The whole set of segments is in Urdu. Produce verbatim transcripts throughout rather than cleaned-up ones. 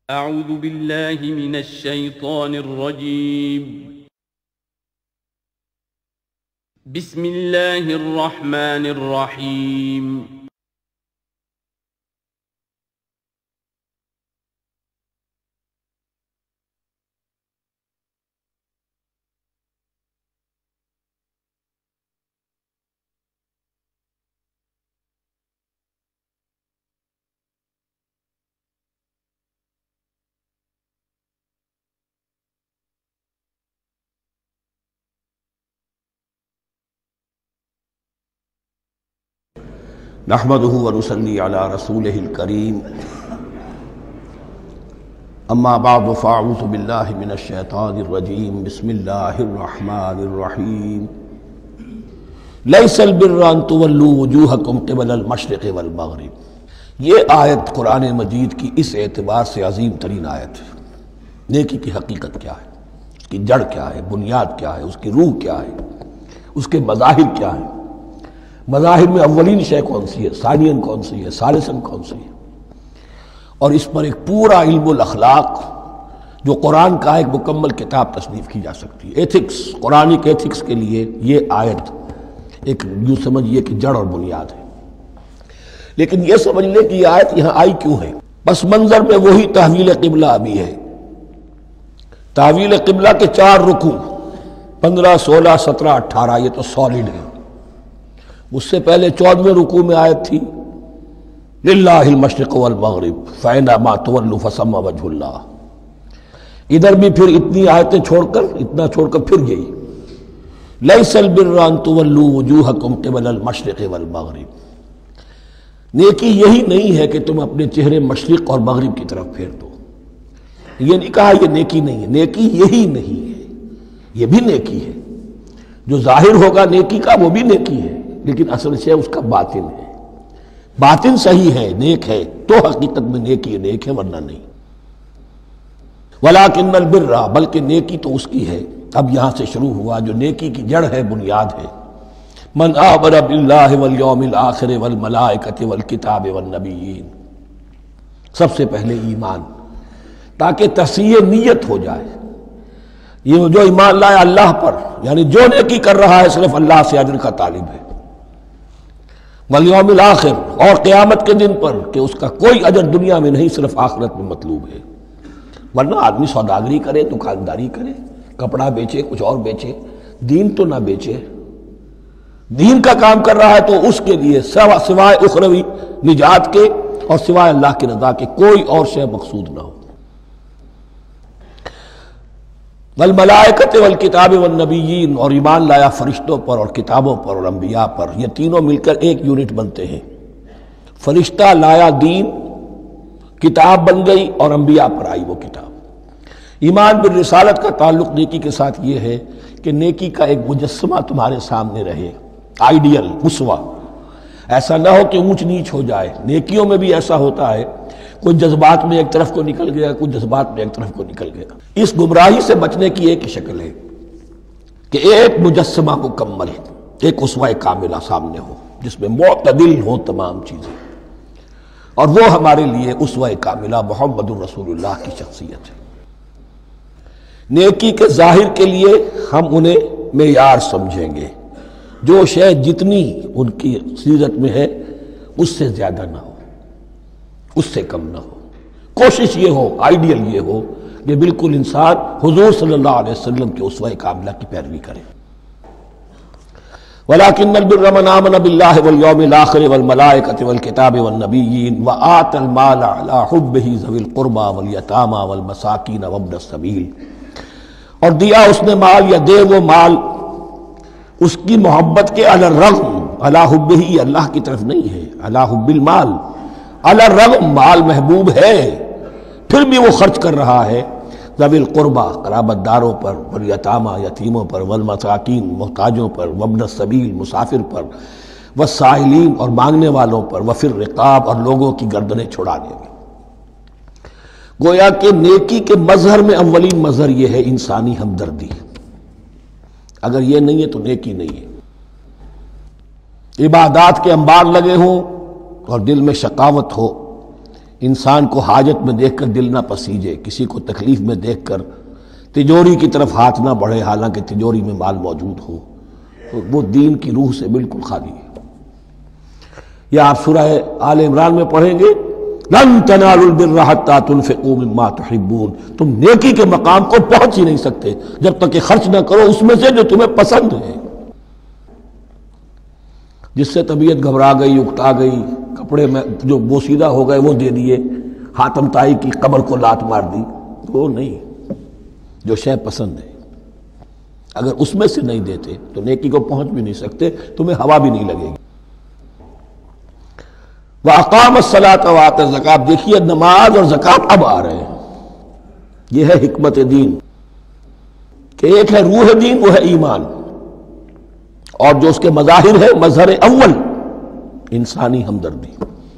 اعوذ باللہ من الشیطان الرجیم بسم اللہ الرحمن الرحیم نحمده ونصلي على رسوله الكريم اما بعد فاعوذ بالله من الشيطان الرجيم بسم الله الرحمن الرحيم ليس البر ان تولوا وجوهكم قبل المشرق والمغرب۔ یہ آیت قرآن مجید کی اس اعتبار سے عظیم ترین آیت ہے۔ نیکی کی حقیقت کیا ہے، اس کی جڑ کیا ہے، بنیاد کیا ہے، اس کی روح کیا ہے، اس کے مظاہر کیا ہیں۔ مظاہر میں اولین شے کون سی ہے، ثانین کون سی ہے، ثالثاً کون سی ہے، اور اس پر ایک پورا علم الاخلاق جو قرآن کا ایک مکمل کتاب تصنیف کی جا سکتی ہے۔ ایتھکس، قرآنک ایتھکس کے لیے یہ آیت ایک یوں سمجھیے کہ جڑ اور بنیاد ہے۔ لیکن یہ سمجھ لیں کہ یہ آیت یہاں آئی کیوں ہے۔ پس منظر میں وہی تحویل قبلہ ابھی ہے۔ تحویل قبلہ کے چار رکوع پندرہ سولہ سترہ اٹھارہ یہ تو سالڈ ہے۔ اس سے پہلے چودھویں رکوع میں آیت تھی للہ المشرق والمغرب فأینما تولوا فثم وجہ اللہ۔ ادھر بھی پھر اتنی آیتیں چھوڑ کر اتنا چھوڑ کر پھر گئی لیس البر ان تولوا وجوہکم قبل المشرق والمغرب۔ نیکی یہی نہیں ہے کہ تم اپنے چہرے مشرق اور مغرب کی طرف پھیر دو۔ یہ نہیں کہا یہ نیکی نہیں ہے، نیکی یہی نہیں ہے، یہ بھی نیکی ہے۔ جو ظاہر ہوگا نیکی کا وہ بھی نیکی ہے، لیکن اصل سے اس کا باطن ہے۔ باطن صحیح ہے، نیک ہے تو حقیقت میں نیکی نیک ہے، ورنہ نہیں۔ وَلَٰكِنَّ الْبِرَّ، بلکہ نیکی تو اس کی ہے۔ اب یہاں سے شروع ہوا جو نیکی کی جڑ ہے، بنیاد ہے۔ مَنْ آمَنَ بِاللَّهِ وَالْيَوْمِ الْآخِرِ وَالْمَلَائِكَةِ وَالْكِتَابِ وَالنَّبِيِّينَ۔ سب سے پہلے ایمان، تاکہ تصحیح نیت ہو جائے۔ یہ جو ایمان لائے اللہ پر، یعنی جو نیکی کر رہا ہے صرف اللہ سے اجر کا طالب ہے۔ والیوم الآخر، اور قیامت کے دن پر کہ اس کا کوئی اجر دنیا میں نہیں، صرف آخرت میں مطلوب ہے۔ ورنہ آدمی سوداگری کرے، دکانداری کرے، کپڑا بیچے، کچھ اور بیچے، دین تو نہ بیچے۔ دین کا کام کر رہا ہے تو اس کے لیے سوائے اخروی نجات کے اور سوائے اللہ کی رضا کے کوئی اور شے مقصود نہ ہو۔ والملائکۃ والکتاب والنبیین، اور ایمان لایا فرشتوں پر اور کتابوں پر اور انبیاء پر۔ یہ تینوں مل کر ایک یونٹ بنتے ہیں۔ فرشتہ لایا دین، کتاب بن گئی اور انبیاء پر آئی وہ کتاب۔ ایمان بالرسالت کا تعلق نیکی کے ساتھ یہ ہے کہ نیکی کا ایک مجسمہ تمہارے سامنے رہے، آئیڈیل، اسوہ۔ ایسا نہ ہو کہ اونچ نیچ ہو جائے۔ نیکیوں میں بھی ایسا ہوتا ہے، کوئی جذبات میں ایک طرف کو نکل گیا، کچھ جذبات میں ایک طرف کو نکل گیا۔ اس گمراہی سے بچنے کی ایک شکل ہے کہ ایک مجسمہ مکمل، ایک اسوہ کاملہ سامنے ہو جس میں معتدل ہو تمام چیزیں، اور وہ ہمارے لیے اسوہ کاملہ محمد رسول اللہ کی شخصیت ہے۔ نیکی کے ظاہر کے لیے ہم انہیں معیار سمجھیں گے، جو شے جتنی ان کی سیرت میں ہے اس سے زیادہ نہ ہو، اس سے کم نہ ہو۔ کوشش یہ ہو، آئیڈیل یہ ہو کہ بالکل انسان حضور صلی اللہ علیہ وسلم کے اسوہ کاملہ کی پیروی کرے۔ وَلَٰكِنَّ الْبِرَّ مَنْ آمَنَ بِاللَّهِ وَالْيَوْمِ الْآخِرِ وَالْمَلَائِكَةِ وَالْكِتَابِ وَالنَّبِيِّينَ وَآتَى الْمَالَ عَلَىٰ حُبِّهِ ذَوِي الْقُرْبَىٰ وَالْيَتَامَىٰ وَالْمَسَاكِينَ وَابْنَ السَّبِيلِ، اور دیا اس نے مال یا دے وہ مال اس کی محبت کے علی الرغم، علی حبہ اللہ کی طرف نہیں ہے، علی حب المال، علی الرغم مال محبوب ہے پھر بھی وہ خرچ کر رہا ہے، ذوی القربہ قرابت داروں پر، والیتامى یتیموں پر، والمساکین محتاجوں پر، وابن السبیل مسافر پر، والسائلین اور مانگنے والوں پر، وفی الرقاب اور لوگوں کی گردنیں چھڑانے میں۔ گویا کہ نیکی کے مظہر میں اولین مظہر یہ ہے انسانی ہمدردی۔ اگر یہ نہیں ہے تو نیکی نہیں ہے۔ عبادات کے انبار لگے ہوں اور دل میں شقاوت ہو، انسان کو حاجت میں دیکھ کر دل نہ پسیجے، کسی کو تکلیف میں دیکھ کر تجوری کی طرف ہاتھ نہ بڑھے حالانکہ تجوری میں مال موجود ہو، تو وہ دین کی روح سے بالکل خالی ہے۔ یا آپ سورہ آل عمران میں پڑھیں گے لن تنالوا البر حتى تنفقوا مما تحبون، تم نیکی کے مقام کو پہنچ ہی نہیں سکتے جب تک کہ خرچ نہ کرو اس میں سے جو تمہیں پسند ہے۔ جس سے طبیعت گھبرا گئی، اکتا گئی، کپڑے میں جو بوسیدہ ہو گئے وہ دے دیے، حاتم طائی کی قبر کو لات مار دی، وہ نہیں، جو شے پسند ہے اگر اس میں سے نہیں دیتے تو نیکی کو پہنچ بھی نہیں سکتے، تمہیں ہوا بھی نہیں لگے گی۔ وَأَقَامَ الصَّلَاةَ وَآتَى الزَّكَاةَ، دیکھیے نماز اور زکوٰۃ اب آ رہے ہیں۔ یہ ہے حکمت دین کہ ایک ہے روح دین، وہ ہے ایمان، اور جو اس کے مظاہر ہے، مظہر اول انسانی ہمدردی،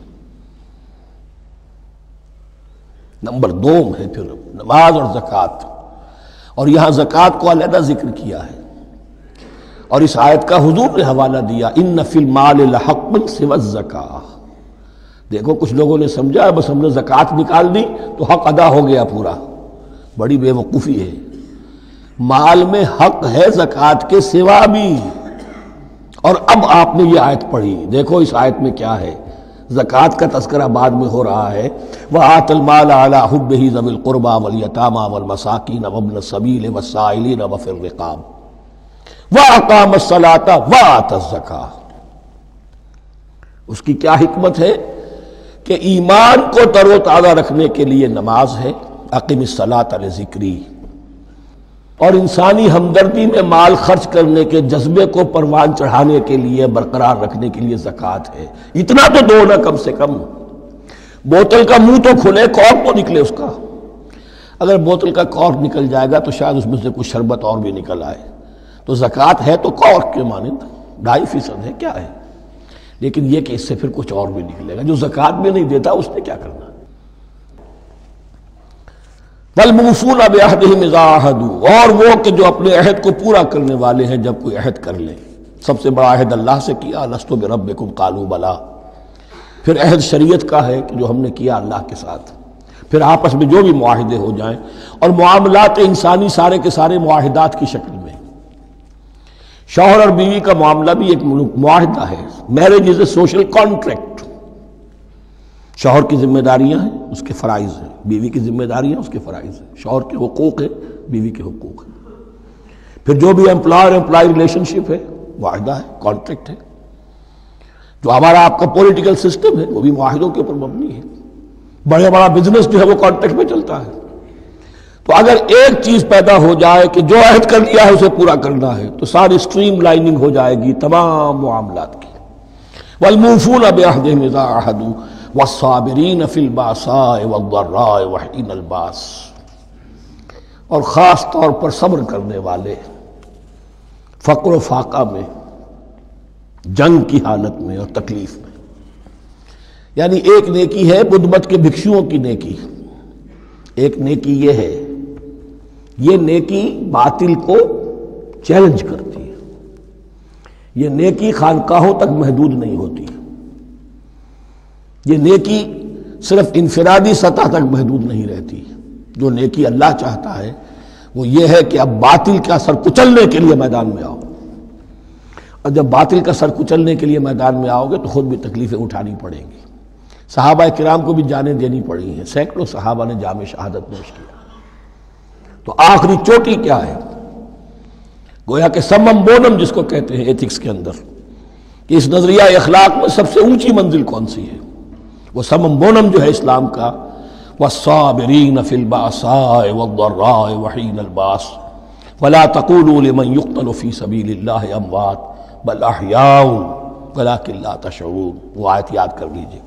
نمبر دوم ہے پھر نماز اور زکوٰۃ، اور یہاں زکوٰۃ کو علیحدہ ذکر کیا ہے، اور اس آیت کا حضور نے حوالہ دیا ان فی المال لحقا سوی الزکاۃ۔ دیکھو کچھ لوگوں نے سمجھا بس ہم نے زکوٰۃ نکال دی تو حق ادا ہو گیا پورا، بڑی بے وقوفی ہے۔ مال میں حق ہے زکوٰۃ کے سوا بھی، اور اب آپ نے یہ آیت پڑھی، دیکھو اس آیت میں کیا ہے، زکوٰۃ کا تذکرہ بعد میں ہو رہا ہے، وَآتَ الْمَالَ عَلَىٰ حُبِّهِ ذَوِي الْقُرْبَىٰ وَالْيَتَامَىٰ وَالْمَسَاكِينَ وَابْنَ السَّبِيلِ وَالسَّائِلِينَ وَفِي الرِّقَابِ وَأَقَامَ الصَّلَاةَ وَآتَى الزَّكَاةَ۔ اس کی کیا حکمت ہے کہ ایمان کو تر و تازہ رکھنے کے لیے نماز ہے، اقم الصلاۃ لذکری، اور انسانی ہمدردی میں مال خرچ کرنے کے جذبے کو پروان چڑھانے کے لیے برقرار رکھنے کے لیے زکوٰۃ ہے۔ اتنا تو دو نا کم سے کم، بوتل کا منہ تو کھلے، کارک تو نکلے اس کا، اگر بوتل کا کارک نکل جائے گا تو شاید اس میں سے کچھ شربت اور بھی نکل آئے، تو زکوٰۃ ہے تو کارک کے مانند ڈھائی فیصد ہے، کیا ہے، لیکن یہ کہ اس سے پھر کچھ اور بھی نکلے گا۔ جو زکوٰۃ بھی نہیں دیتا اس نے کیا کرنا؟ وَالْمُوفُونَ بِعَهْدِهِمْ إِذَا عَاهَدُوا، اور وہ کہ جو اپنے عہد کو پورا کرنے والے ہیں جب کوئی عہد کر لیں۔ سب سے بڑا عہد اللہ سے کیا، لَسْتُ بِرَبِّكُمْ قَالُوا بَلَىٰ، پھر عہد شریعت کا ہے کہ جو ہم نے کیا اللہ کے ساتھ، پھر آپس میں جو بھی معاہدے ہو جائیں، اور معاملات انسانی سارے کے سارے معاہدات کی شکل میں، شوہر اور بیوی کا معاملہ بھی ایک معاہدہ ہے، marriage is a social contract, شوہر کی ذمہ داریاں ہیں، اس کے فرائض ہیں، بیوی کی ذمہ داریاں اس کے فرائض ہیں، شوہر کے حقوق ہیں، بیوی کے حقوق ہیں، پھر جو بھی امپلائر امپلائی ریلیشن شپ ہے معاہدہ ہے، کانٹریکٹ ہے، جو ہمارا آپ کا پولیٹیکل سسٹم ہے وہ بھی معاہدوں کے اوپر مبنی ہے، بڑے بڑا بزنس جو ہے وہ کانٹریکٹ میں چلتا ہے۔ تو اگر ایک چیز پیدا ہو جائے کہ جو عہد کر لیا ہے اسے پورا کرنا ہے تو ساری اسٹریم لائننگ ہو جائے گی تمام معاملات کی۔ وَالْمُوفُونَ بِعَهْدِهِمْ إِذَا عَاهَدُوا وَالصَّابِرِينَ فِي الْبَأْسَاءِ وَالضَّرَّاءِ وَحِينَ الْبَأْسِ، اور خاص طور پر صبر کرنے والے فقر و فاقہ میں، جنگ کی حالت میں اور تکلیف میں۔ یعنی ایک نیکی ہے بدھ مت کے بھکشوؤں کی نیکی، ایک نیکی یہ ہے، یہ نیکی باطل کو چیلنج کرتی ہے، یہ نیکی خانقاہوں تک محدود نہیں ہوتی، یہ نیکی صرف انفرادی سطح تک محدود نہیں رہتی۔ جو نیکی اللہ چاہتا ہے وہ یہ ہے کہ اب باطل کا سر کچلنے کے لیے میدان میں آؤ، اور جب باطل کا سر کچلنے کے لیے میدان میں آؤ گے تو خود بھی تکلیفیں اٹھانی پڑیں گی۔ صحابہ کرام کو بھی جانیں دینی پڑی ہیں، سینکڑوں صحابہ نے جام شہادت نوش کیا۔ تو آخری چوٹی کیا ہے؟ گویا کہ سمم بونم جس کو کہتے ہیں ایتھکس کے اندر، کہ اس نظریہ اخلاق میں سب سے اونچی منزل کون سی ہے؟ وہ سمم بونم جو ہے اسلام کا، وَالصَّابِرِينَ فِي الْبَأْسَاءِ وَالضَّرَّاءِ وَحِينَ الْبَأْسِ وَلَا تَقُولُوا لِمَنْ يُقْتَلُ فِي سَبِيلِ اللَّهِ أَمْوَاتٌ بَلْ أَحْيَاءٌ وَلَٰكِن لَا تَشْعُرُونَ۔ وہ آیت یاد کر لیجیے،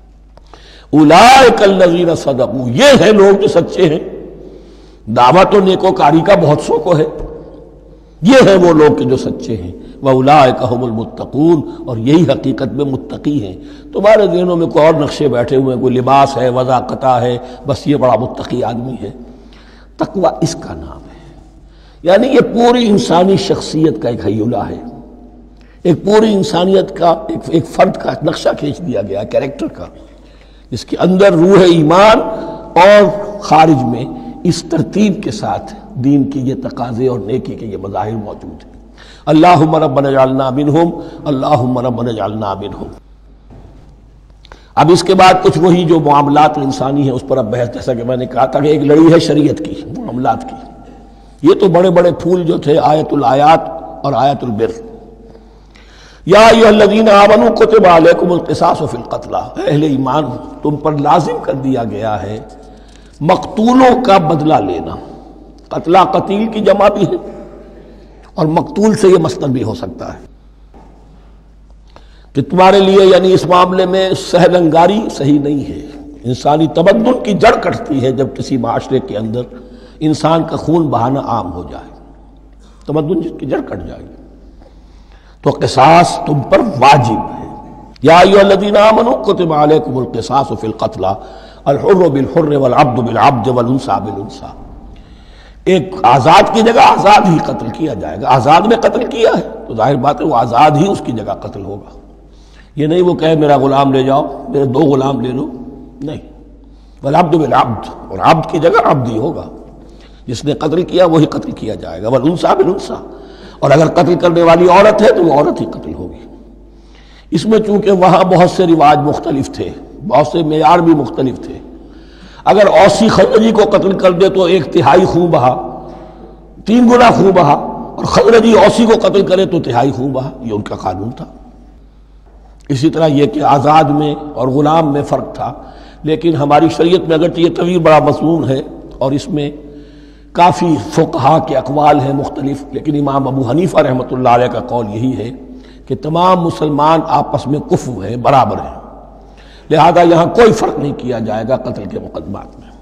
اولئک الذین صدقوا، یہ ہیں لوگ جو سچے ہیں، دعوت و نیکوکاری کا بہت شوق ہے، یہ ہیں وہ لوگ کہ جو سچے ہیں، وَأُولَٰئِكَ هُمُ الْمُتَّقُونَ، اور یہی حقیقت میں متقی ہیں۔ تمہارے ذہنوں میں کوئی اور نقشے بیٹھے ہوئے ہیں، کوئی لباس ہے، وضاقتہ ہے، بس یہ بڑا متقی آدمی ہے۔ تقویٰ اس کا نام ہے، یعنی یہ پوری انسانی شخصیت کا ایک ہیولہ ہے، ایک پوری انسانیت کا ایک, ایک فرد کا نقشہ کھینچ دیا گیا کیریکٹر کا، اس کے اندر روح ایمان اور خارج میں اس ترتیب کے ساتھ دین کی یہ تقاضے اور نیکی کے یہ مظاہر موجود ہیں۔ اللہم ربنا اجعلنا منہم، اللہم ربنا اجعلنا منہم۔ اب اس کے بعد کچھ وہی جو معاملات انسانی ہیں اس پر اب بحث، جیسا کہ میں نے کہا تھا کہ ایک لڑی ہے شریعت کی، معاملات کی۔ یہ تو بڑے بڑے پھول جو تھے آیت الآیات اور آیت البر۔ یا ایھا الذین آمنوا کتب علیکم القصاص فی القتلی، اہل ایمان تم پر لازم کر دیا گیا ہے مقتولوں کا بدلہ لینا۔ قتلہ قتیل کی جمع بھی ہے اور مقتول سے یہ مصدر بھی ہو سکتا ہے کہ تمہارے لیے یعنی اس معاملے میں سہل انگاری صحیح نہیں ہے۔ انسانی تمدن کی جڑ کٹتی ہے جب کسی معاشرے کے اندر انسان کا خون بہانا عام ہو جائے، تمدن کی جڑ کٹ جائے گی، تو قصاص تم پر واجب ہے۔ یا ایھا الذین آمنوا کتب علیکم القصاص فی القتلی الحر بالحر والعبد بالعبد والانثى بالانثى۔ ایک آزاد کی جگہ آزاد ہی قتل کیا جائے گا۔ آزاد میں قتل کیا ہے تو ظاہر بات ہے وہ آزاد ہی اس کی جگہ قتل ہوگا۔ یہ نہیں وہ کہے میرا غلام لے جاؤ، میرے دو غلام لے لو، نہیں۔ والعبد بالعبد، اور عبد کی جگہ عبد ہی ہوگا، جس نے قتل کیا وہی قتل کیا جائے گا۔ والانثى بالانثى، اور اگر قتل کرنے والی عورت ہے تو وہ عورت ہی قتل ہوگی۔ اس میں چونکہ وہاں بہت سے رواج مختلف تھے، بہت سے معیار بھی مختلف تھے۔ اگر اوسی خزرجی کو قتل کر دے تو ایک تہائی خون بہا، تین گنا خون بہا، اور خزرجی اوسی کو قتل کرے تو تہائی خون بہا، یہ ان کا قانون تھا۔ اسی طرح یہ کہ آزاد میں اور غلام میں فرق تھا، لیکن ہماری شریعت میں اگرچہ یہ طویل بڑا مضمون ہے اور اس میں کافی فقہا کے اقوال ہیں مختلف، لیکن امام ابو حنیفہ رحمۃ اللہ علیہ کا قول یہی ہے کہ تمام مسلمان آپس میں کفو ہیں، برابر ہیں، لہذا یہاں کوئی فرق نہیں کیا جائے گا قتل کے مقدمات میں۔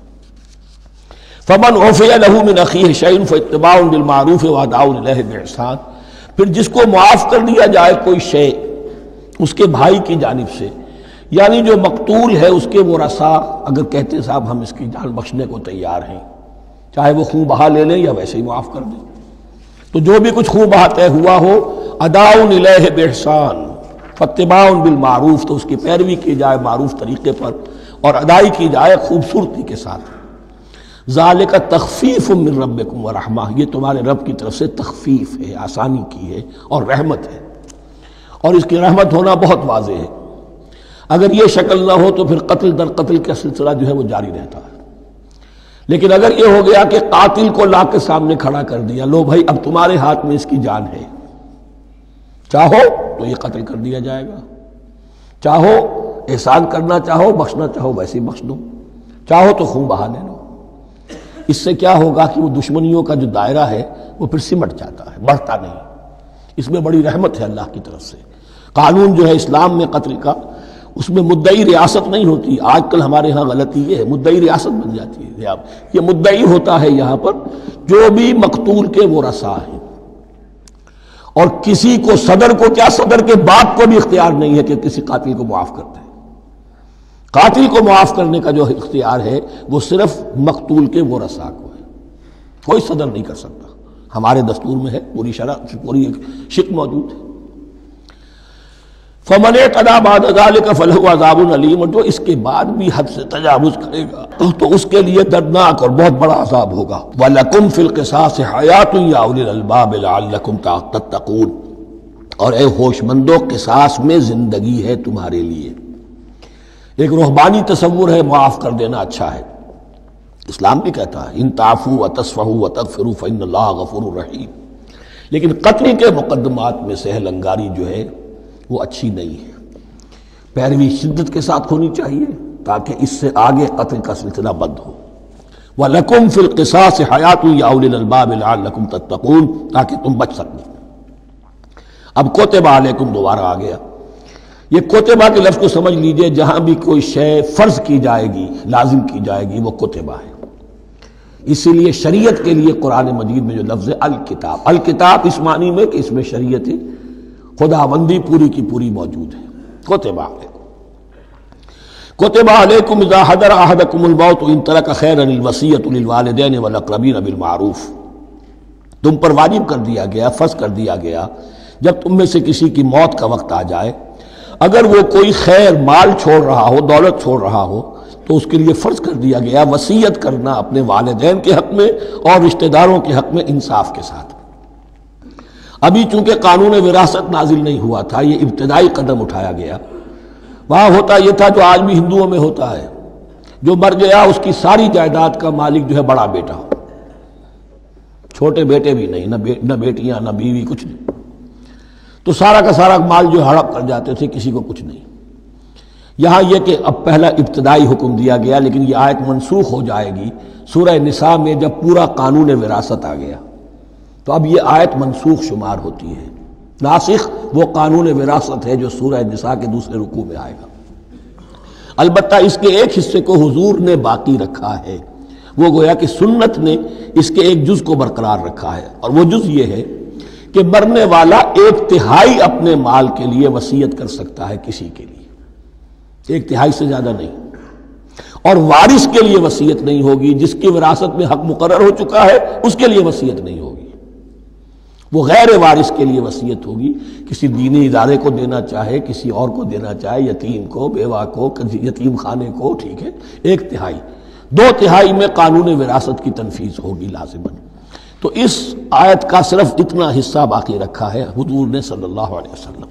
فمن عفی لہ من اخیہ شیء فاتباع بالمعروف واداء الیہ باحسان، پھر جس کو معاف کر دیا جائے کوئی شے اس کے بھائی کی جانب سے، یعنی جو مقتول ہے اس کے ورثاء اگر کہتے صاحب ہم اس کی جان بخشنے کو تیار ہیں، چاہے وہ خون بہا لے لیں یا ویسے ہی معاف کر دیں، تو جو بھی کچھ خون بہا طے ہوا ہو اداء الیہ باحسان فاتباع بالمعروف، تو اس کی پیروی کی جائے معروف طریقے پر اور ادائی کی جائے خوبصورتی کے ساتھ۔ ذالک تخفیف من ربکم ورحمہ، یہ تمہارے رب کی طرف سے تخفیف ہے، آسانی کی ہے اور رحمت ہے، اور اس کی رحمت ہونا بہت واضح ہے۔ اگر یہ شکل نہ ہو تو پھر قتل در قتل کا سلسلہ جو ہے وہ جاری رہتا ہے، لیکن اگر یہ ہو گیا کہ قاتل کو لا کے سامنے کھڑا کر دیا، لو بھائی اب تمہارے ہاتھ میں اس کی جان ہے، چاہو تو یہ قتل کر دیا جائے گا، چاہو احسان کرنا چاہو بخشنا چاہو ویسے ہی بخش دو، چاہو تو خون بہا لے لو۔ اس سے کیا ہوگا کہ وہ دشمنیوں کا جو دائرہ ہے وہ پھر سمٹ جاتا ہے، بڑھتا نہیں۔ اس میں بڑی رحمت ہے اللہ کی طرف سے۔ قانون جو ہے اسلام میں قتل کا، اس میں مدعی ریاست نہیں ہوتی۔ آج کل ہمارے ہاں غلطی یہ ہے، مدعی ریاست بن جاتی ہے۔ یہ مدعی ہوتا ہے یہاں پر جو بھی مقتول کے ورثاء ہیں، اور کسی کو صدر کو کیا صدر کے باپ کو بھی اختیار نہیں ہے کہ کسی قاتل کو معاف کر دے۔ قاتل کو معاف کرنے کا جو اختیار ہے وہ صرف مقتول کے ورثاء کو ہے، کوئی صدر نہیں کر سکتا۔ ہمارے دستور میں ہے، پوری شرع پوری شک موجود ہے۔ فمن اعتدی بعد ذلک فلہ عذاب علیم، جو اس کے بعد بھی حد سے تجاوز کرے گا تو اس کے لیے دردناک اور بہت بڑا عذاب ہوگا۔ وَلَكُمْ فِي الْقِصَاصِ حَيَاةٌ يَا أُولِي الْأَلْبَابِ لَعَلَّكُمْ تَتَّقُونَ، اور اے ہوش مندو قصاص میں زندگی ہے تمہارے لیے۔ ایک روحانی تصور ہے معاف کر دینا اچھا ہے، اسلام بھی کہتا ہے ان تعفوا وتصفحوا وتغفروا فإن اللہ غفور رحیم، لیکن قتل کے مقدمات میں سہل انگاری جو ہے وہ اچھی نہیں ہے، پیروی شدت کے ساتھ ہونی چاہیے تاکہ اس سے آگے قتل کا سلسلہ بند ہو۔ وَلَكُمْ فِي الْقِصَاصِ حَيَاةٌ يَا أُولِي الْأَلْبَابِ لَعَلَّكُمْ تَتَّقُونَ، تاکہ تم بچ سکیں۔ اب کوتب علیکم دوبارہ آ گیا۔ یہ کوتبہ کے لفظ کو سمجھ لیجئے، جہاں بھی کوئی شے فرض کی جائے گی، لازم کی جائے گی، وہ کوتبہ ہے۔ اسی لیے شریعت کے لیے قرآن مجید میں جو لفظ ہے الکتاب، الکتاب اس معنی میں کہ اس میں شریعت خداوندی پوری کی پوری موجود ہے۔ کوتبہ علیکم کوتبہ علیکم اذا حضر احدکم الموت ان ترک خیرا الوصیۃ للوالدین والاقربین بالمعروف، تم پر واجب کر دیا گیا، فرض کر دیا گیا، جب تم میں سے کسی کی موت کا وقت آ جائے، اگر وہ کوئی خیر مال چھوڑ رہا ہو، دولت چھوڑ رہا ہو، تو اس کے لیے فرض کر دیا گیا وصیت کرنا اپنے والدین کے حق میں اور رشتہ داروں کے حق میں انصاف کے ساتھ۔ ابھی چونکہ قانون وراثت نازل نہیں ہوا تھا، یہ ابتدائی قدم اٹھایا گیا۔ وہاں ہوتا یہ تھا جو آج بھی ہندوؤں میں ہوتا ہے، جو مر گیا اس کی ساری جائیداد کا مالک جو ہے بڑا بیٹا ہو، چھوٹے بیٹے بھی نہیں، نہ بے نہ بیٹیاں نہ بیوی، کچھ نہیں، تو سارا کا سارا مال جو ہڑپ کر جاتے تھے، کسی کو کچھ نہیں۔ یہاں یہ کہ اب پہلا ابتدائی حکم دیا گیا، لیکن یہ آیت منسوخ ہو جائے گی سورہ نساء میں جب پورا قانون وراثت آ گیا، تو اب یہ آیت منسوخ شمار ہوتی ہے۔ ناسخ وہ قانون وراثت ہے جو سورہ نساء کے دوسرے رکوع میں آئے گا۔ البتہ اس کے ایک حصے کو حضور نے باقی رکھا ہے، وہ گویا کہ سنت نے اس کے ایک جز کو برقرار رکھا ہے، اور وہ جز یہ ہے کہ مرنے والا ایک تہائی اپنے مال کے لیے وصیت کر سکتا ہے کسی کے لیے، ایک تہائی سے زیادہ نہیں، اور وارث کے لیے وصیت نہیں ہوگی، جس کی وراثت میں حق مقرر ہو چکا ہے اس کے لیے وصیت نہیں ہوگی، وہ غیر وارث کے لیے وصیت ہوگی، کسی دینی ادارے کو دینا چاہے، کسی اور کو دینا چاہے، یتیم کو، بیوہ کو، یتیم خانے کو، ٹھیک ہے، ایک تہائی، دو تہائی میں قانون وراثت کی تنفیذ ہوگی لازماً۔ تو اس آیت کا صرف اتنا حصہ باقی رکھا ہے حضور نے صلی اللہ علیہ وسلم۔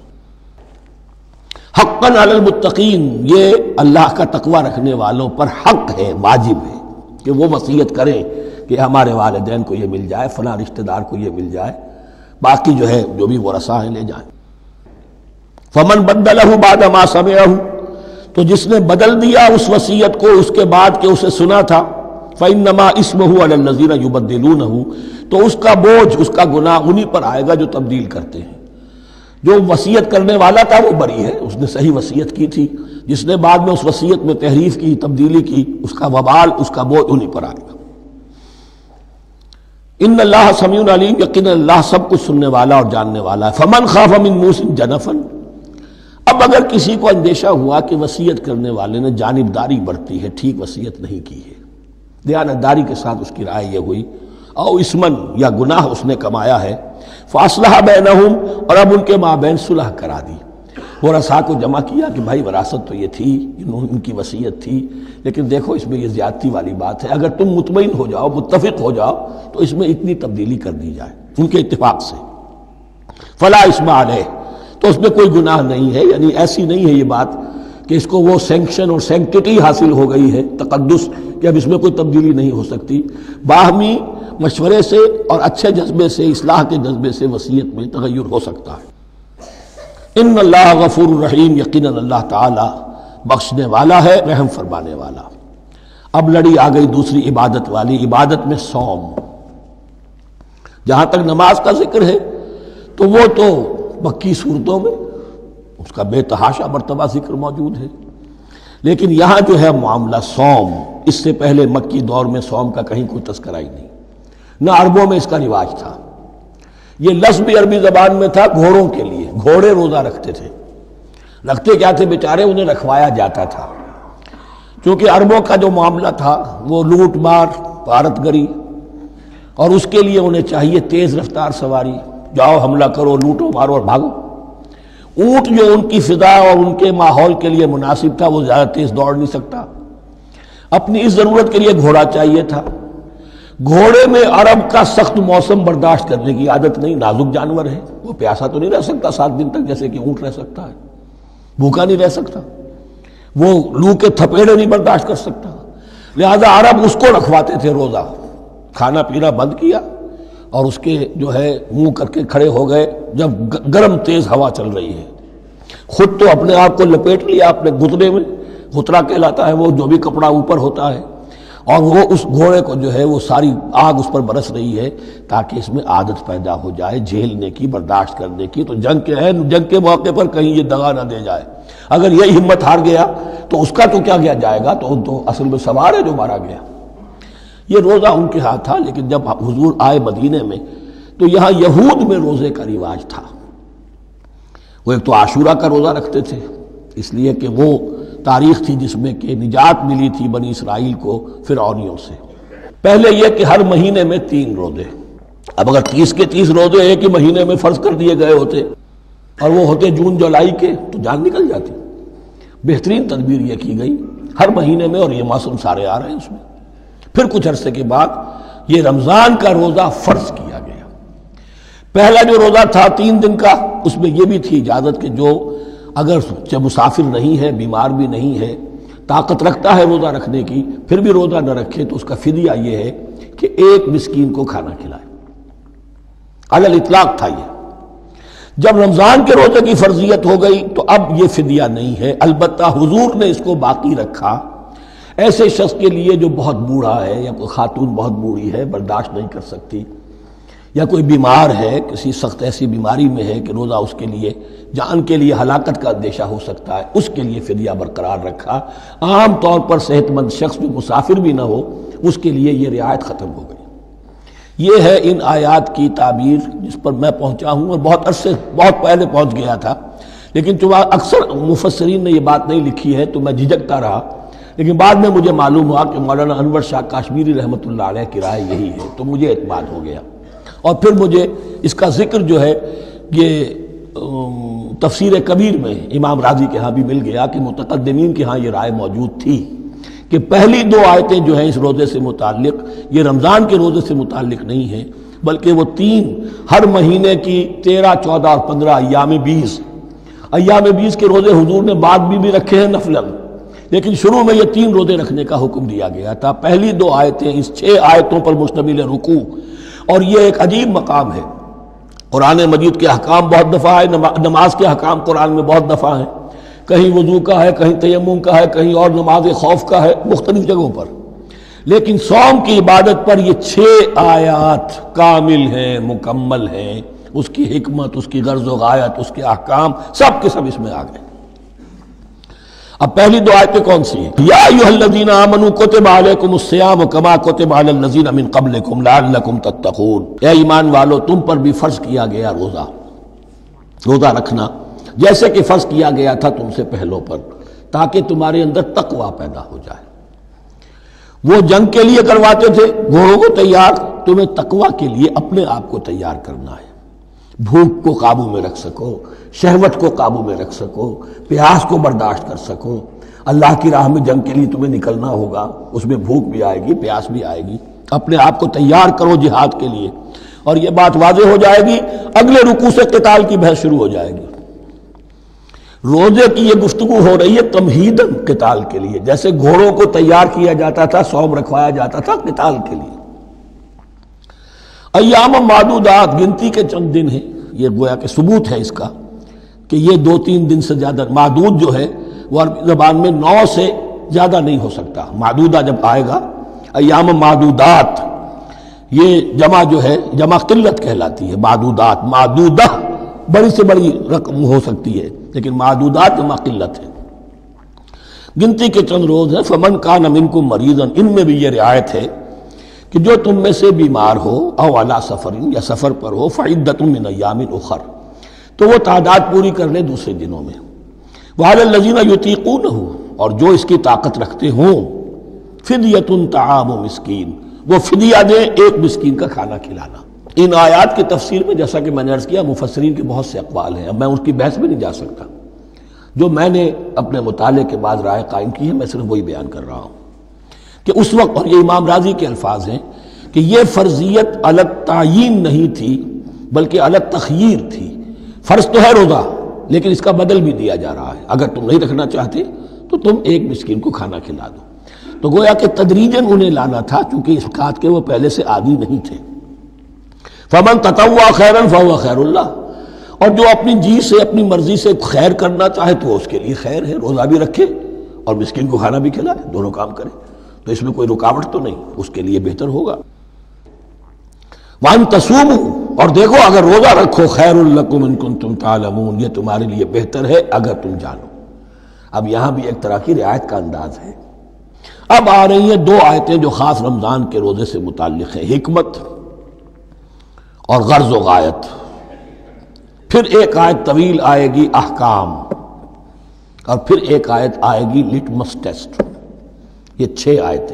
حقاً علی المتقین، یہ اللہ کا تقوی رکھنے والوں پر حق ہے، واجب ہے کہ وہ وصیت کریں کہ ہمارے والدین کو یہ مل جائے، فلاں رشتہ دار کو یہ مل جائے، باقی جو ہے جو بھی ورثاء ہیں لے جائیں۔ فمن بدلہ بعد ما سمعہ، تو جس نے بدل دیا اس وصیت کو اس کے بعد کہ اسے سنا تھا، فإنما اسمہ علی الذین یبدلونہ، تو اس کا بوجھ، اس کا گناہ انہی پر آئے گا جو تبدیل کرتے ہیں۔ جو وصیت کرنے والا تھا وہ بری ہے، اس نے صحیح وصیت کی تھی، جس نے بعد میں اس وصیت میں تحریف کی، تبدیلی کی، اس کا وبال، اس کا بوجھ انہی پر آئے گا۔ ان اللہ سمیع علیم، یقینا اللہ سب کچھ سننے والا اور جاننے والا ہے۔ فمن خاف من موص جنفا، اب اگر کسی کو اندیشہ ہوا کہ وصیت کرنے والے نے جانبداری برتی ہے، ٹھیک وصیت نہیں کی ہے، دیانتداری کے ساتھ اس کی رائے یہ ہوئی، او اسمن، یا گناہ اس نے کمایا ہے، فاصلح بینہم، اور اب ان کے مابین صلح کرا دی، ورثاء کو جمع کیا کہ بھائی وراثت تو یہ تھی، ان کی وصیت تھی، لیکن دیکھو اس میں یہ زیادتی والی بات ہے، اگر تم مطمئن ہو جاؤ، متفق ہو جاؤ تو اس میں اتنی تبدیلی کر دی جائے ان کے اتفاق سے، فلا اثم علیہ، تو اس میں کوئی گناہ نہیں ہے، یعنی ایسی نہیں ہے یہ بات کہ اس کو وہ سینکشن اور سینکٹی حاصل ہو گئی ہے، تقدس، کہ اب اس میں کوئی تبدیلی نہیں ہو سکتی، باہمی مشورے سے اور اچھے جذبے سے، اصلاح کے جذبے سے وصیت میں تغیر ہو سکتا ہے۔ ان اللہ غفور الرحیم، یقیناً اللہ تعالی بخشنے والا ہے، رحم فرمانے والا۔ اب لڑی آ گئی دوسری عبادت والی، عبادت میں صوم۔ جہاں تک نماز کا ذکر ہے تو وہ تو مکی صورتوں میں اس کا بے تحاشا مرتبہ ذکر موجود ہے، لیکن یہاں جو ہے معاملہ صوم، اس سے پہلے مکی دور میں صوم کا کہیں کوئی تذکرہ ہی نہیں، نہ عربوں میں اس کا رواج تھا۔ یہ لفظ بھی عربی زبان میں تھا گھوڑوں کے لیے، گھوڑے روزہ رکھتے تھے، رکھتے کیا تھے بیچارے، انہیں رکھوایا جاتا تھا، کیونکہ عربوں کا جو معاملہ تھا وہ لوٹ مار، غارت گری، اور اس کے لیے انہیں چاہیے تیز رفتار سواری، جاؤ حملہ کرو، لوٹو مارو اور بھاگو۔ اونٹ جو ان کی فضا اور ان کے ماحول کے لیے مناسب تھا، وہ زیادہ تیز دوڑ نہیں سکتا، اپنی اس ضرورت کے لیے گھوڑا چاہیے تھا۔ گھوڑے میں عرب کا سخت موسم برداشت کرنے کی عادت نہیں، نازک جانور ہے، وہ پیاسا تو نہیں رہ سکتا سات دن تک جیسے کہ اونٹ رہ سکتا ہے، بھوکا نہیں رہ سکتا، وہ لو کے تھپیڑے نہیں برداشت کر سکتا، لہذا عرب اس کو رکھواتے تھے روزہ، کھانا پینا بند کیا اور اس کے جو ہے منہ کر کے کھڑے ہو گئے جب گرم تیز ہوا چل رہی ہے، خود تو اپنے آپ کو لپیٹ لیا اپنے گھٹنے میں، گھترا کہلاتا ہے وہ جو بھی کپڑا اوپر ہوتا ہے، اور وہ اس گھوڑے کو جو ہے وہ ساری آگ اس پر برس رہی ہے تاکہ اس میں عادت پیدا ہو جائے جھیلنے کی، برداشت کرنے کی، تو جنگ کے ہے جنگ کے موقع پر کہیں یہ دغا نہ دے جائے، اگر یہ ہمت ہار گیا تو اس کا تو کیا کیا جائے گا، تو تو اصل میں سوار ہے جو مارا گیا۔ یہ روزہ ان کے ہاتھ تھا، لیکن جب حضور آئے مدینے میں تو یہاں یہود میں روزے کا رواج تھا، وہ ایک تو عاشورہ کا روزہ رکھتے تھے، اس لیے کہ وہ تاریخ تھی جس میں کہ نجات ملی تھی بنی اسرائیل کو فرعونیوں سے۔ پہلے یہ کہ ہر مہینے میں تین روزے، اب اگر تیس کے تیس روزے ایک ہی مہینے میں فرض کر دیے گئے ہوتے اور وہ ہوتے جون جولائی کے تو جان نکل جاتی. بہترین تدبیر یہ کی گئی ہر مہینے میں، اور یہ موسم سارے آ رہے ہیں اس میں. پھر کچھ عرصے کے بعد یہ رمضان کا روزہ فرض کیا گیا. پہلا جو روزہ تھا تین دن کا، اس میں یہ بھی تھی اجازت کہ جو اگر مسافر نہیں ہے، بیمار بھی نہیں ہے، طاقت رکھتا ہے روزہ رکھنے کی، پھر بھی روزہ نہ رکھے تو اس کا فدیہ یہ ہے کہ ایک مسکین کو کھانا کھلائے. علی الاطلاق تھا یہ. جب رمضان کے روزے کی فرضیت ہو گئی تو اب یہ فدیہ نہیں ہے. البتہ حضور نے اس کو باقی رکھا ایسے شخص کے لیے جو بہت بوڑھا ہے، یا کوئی خاتون بہت بوڑھی ہے برداشت نہیں کر سکتی، یا کوئی بیمار ہے، کسی سخت ایسی بیماری میں ہے کہ روزہ اس کے لیے جان کے لیے ہلاکت کا اندیشہ ہو سکتا ہے، اس کے لیے فدیہ برقرار رکھا. عام طور پر صحت مند شخص جو مسافر بھی نہ ہو اس کے لیے یہ رعایت ختم ہو گئی. یہ ہے ان آیات کی تعبیر جس پر میں پہنچا ہوں، اور بہت عرصے بہت پہلے پہنچ گیا تھا، لیکن چونکہ اکثر مفسرین نے یہ بات نہیں لکھی ہے تو میں جھجکتا رہا. لیکن بعد میں مجھے معلوم ہوا کہ مولانا انور شاہ کاشمیری رحمۃ اللہ علیہ کی رائے یہی ہے، تو مجھے اعتماد ہو گیا. اور پھر مجھے اس کا ذکر جو ہے یہ تفسیر کبیر میں امام راضی کے ہاں بھی مل گیا کہ متقدمین کے ہاں یہ رائے موجود تھی کہ پہلی دو آیتیں جو ہیں اس روزے سے متعلق یہ رمضان کے روزے سے متعلق نہیں ہیں، بلکہ وہ تین ہر مہینے کی تیرہ چودہ اور پندرہ ایام بیس ایام بیس کے روزے حضور نے بعد بھی بھی رکھے ہیں نفلاً، لیکن شروع میں یہ تین روزے رکھنے کا حکم دیا گیا تھا. پہلی دو آیتیں اس چھ آیتوں پر مشتمل رکوع، اور یہ ایک عجیب مقام ہے. قرآن مجید کے احکام بہت دفعہ ہے، نماز کے احکام قرآن میں بہت دفعہ ہیں، کہیں وضو کا ہے، کہیں تیمم کا ہے، کہیں اور نماز خوف کا ہے، مختلف جگہوں پر. لیکن صوم کی عبادت پر یہ چھ آیات کامل ہیں، مکمل ہیں. اس کی حکمت، اس کی غرض و غایت، اس کے احکام سب کے سب اس میں آ گئے. اب پہلی دو آیتیں کون سی ہیں؟ یا ایھا الذین آمنوا کتب علیکم الصیام کما کتب علی الذین من قبلکم لعلکم تتقون. اے ایمان والو، تم پر بھی فرض کیا گیا روزہ روزہ رکھنا جیسے کہ فرض کیا گیا تھا تم سے پہلوں پر، تاکہ تمہارے اندر تقویٰ پیدا ہو جائے. وہ جنگ کے لیے کرواتے تھے گھوڑوں کو تیار، تمہیں تقویٰ کے لیے اپنے آپ کو تیار کرنا ہے. بھوک کو قابو میں رکھ سکو، شہوت کو قابو میں رکھ سکو، پیاس کو برداشت کر سکو. اللہ کی راہ میں جنگ کے لیے تمہیں نکلنا ہوگا، اس میں بھوک بھی آئے گی، پیاس بھی آئے گی. اپنے آپ کو تیار کرو جہاد کے لیے. اور یہ بات واضح ہو جائے گی اگلے رکوع سے قتال کی بحث شروع ہو جائے گی. روزے کی یہ گفتگو ہو رہی ہے تمہیدن قتال کے لیے، جیسے گھوڑوں کو تیار کیا جاتا تھا، صوم رکھوایا جاتا تھا قتال کے لیے. ایام معدودات، گنتی کے چند دن ہیں. یہ گویا کہ ثبوت ہے اس کا کہ یہ دو تین دن سے زیادہ، معدود جو ہے وہ عربی زبان میں نو سے زیادہ نہیں ہو سکتا. معدودہ جب آئے گا، ایام معدودات یہ جمع جو ہے جمع قلت کہلاتی ہے. معدودات، معدودہ بڑی سے بڑی رقم ہو سکتی ہے، لیکن معدودات جمع قلت ہے. گنتی کے چند روز ہیں. فمن کان منکم مریضا، ان میں بھی یہ رعایت ہے کہ جو تم میں سے بیمار ہو، او علی سفر، یا سفر پر ہو، فعدۃ من ایام اخر، تو وہ تعداد پوری کر لے دوسرے دنوں میں. وعلی الذین یطیقونہ، اور جو اس کی طاقت رکھتے ہوں، فدیۃ طعام مسکین، وہ فدیہ دے ایک مسکین کا کھانا کھلانا. ان آیات کی تفسیر میں جیسا کہ میں نے عرض کیا مفسرین کے بہت سے اقوال ہیں، اب میں اس کی بحث میں نہیں جا سکتا. جو میں نے اپنے مطالعے کے بعد رائے قائم کی ہے میں صرف وہی بیان کر رہا ہوں کہ اس وقت، اور یہ امام راضی کے الفاظ ہیں کہ یہ فرضیت الگ تعیین نہیں تھی بلکہ الگ تخییر تھی. فرض تو ہے روزہ، لیکن اس کا بدل بھی دیا جا رہا ہے. اگر تم نہیں رکھنا چاہتے تو تم ایک مسکین کو کھانا کھلا دو. تو گویا کہ تدریجاً انہیں لانا تھا، چونکہ اس بات کے وہ پہلے سے عادی نہیں تھے. فمن تطوع خیرا فهو خیر اللہ، اور جو اپنی جی سے اپنی مرضی سے خیر کرنا چاہے تو اس کے لیے خیر ہے. روزہ بھی رکھے اور مسکین کو کھانا بھی کھلائے، دونوں کام کرے تو اس میں کوئی رکاوٹ تو نہیں، اس کے لیے بہتر ہوگا. وَأَن تَصُومُوا، اور دیکھو اگر روزہ رکھو، خَيْرٌ لَكُمْ إِن كُنتُمْ تَعْلَمُونَ، یہ تمہارے لیے بہتر ہے اگر تم جانو. اب یہاں بھی ایک طرح کی رعایت کا انداز ہے. اب آ رہی ہیں دو آیتیں جو خاص رمضان کے روزے سے متعلق ہیں، حکمت اور غرض و غایت. پھر ایک آیت طویل آئے گی احکام، اور پھر ایک آیت آئے گی لٹمس ٹیسٹ. یہ چھ آیتیں.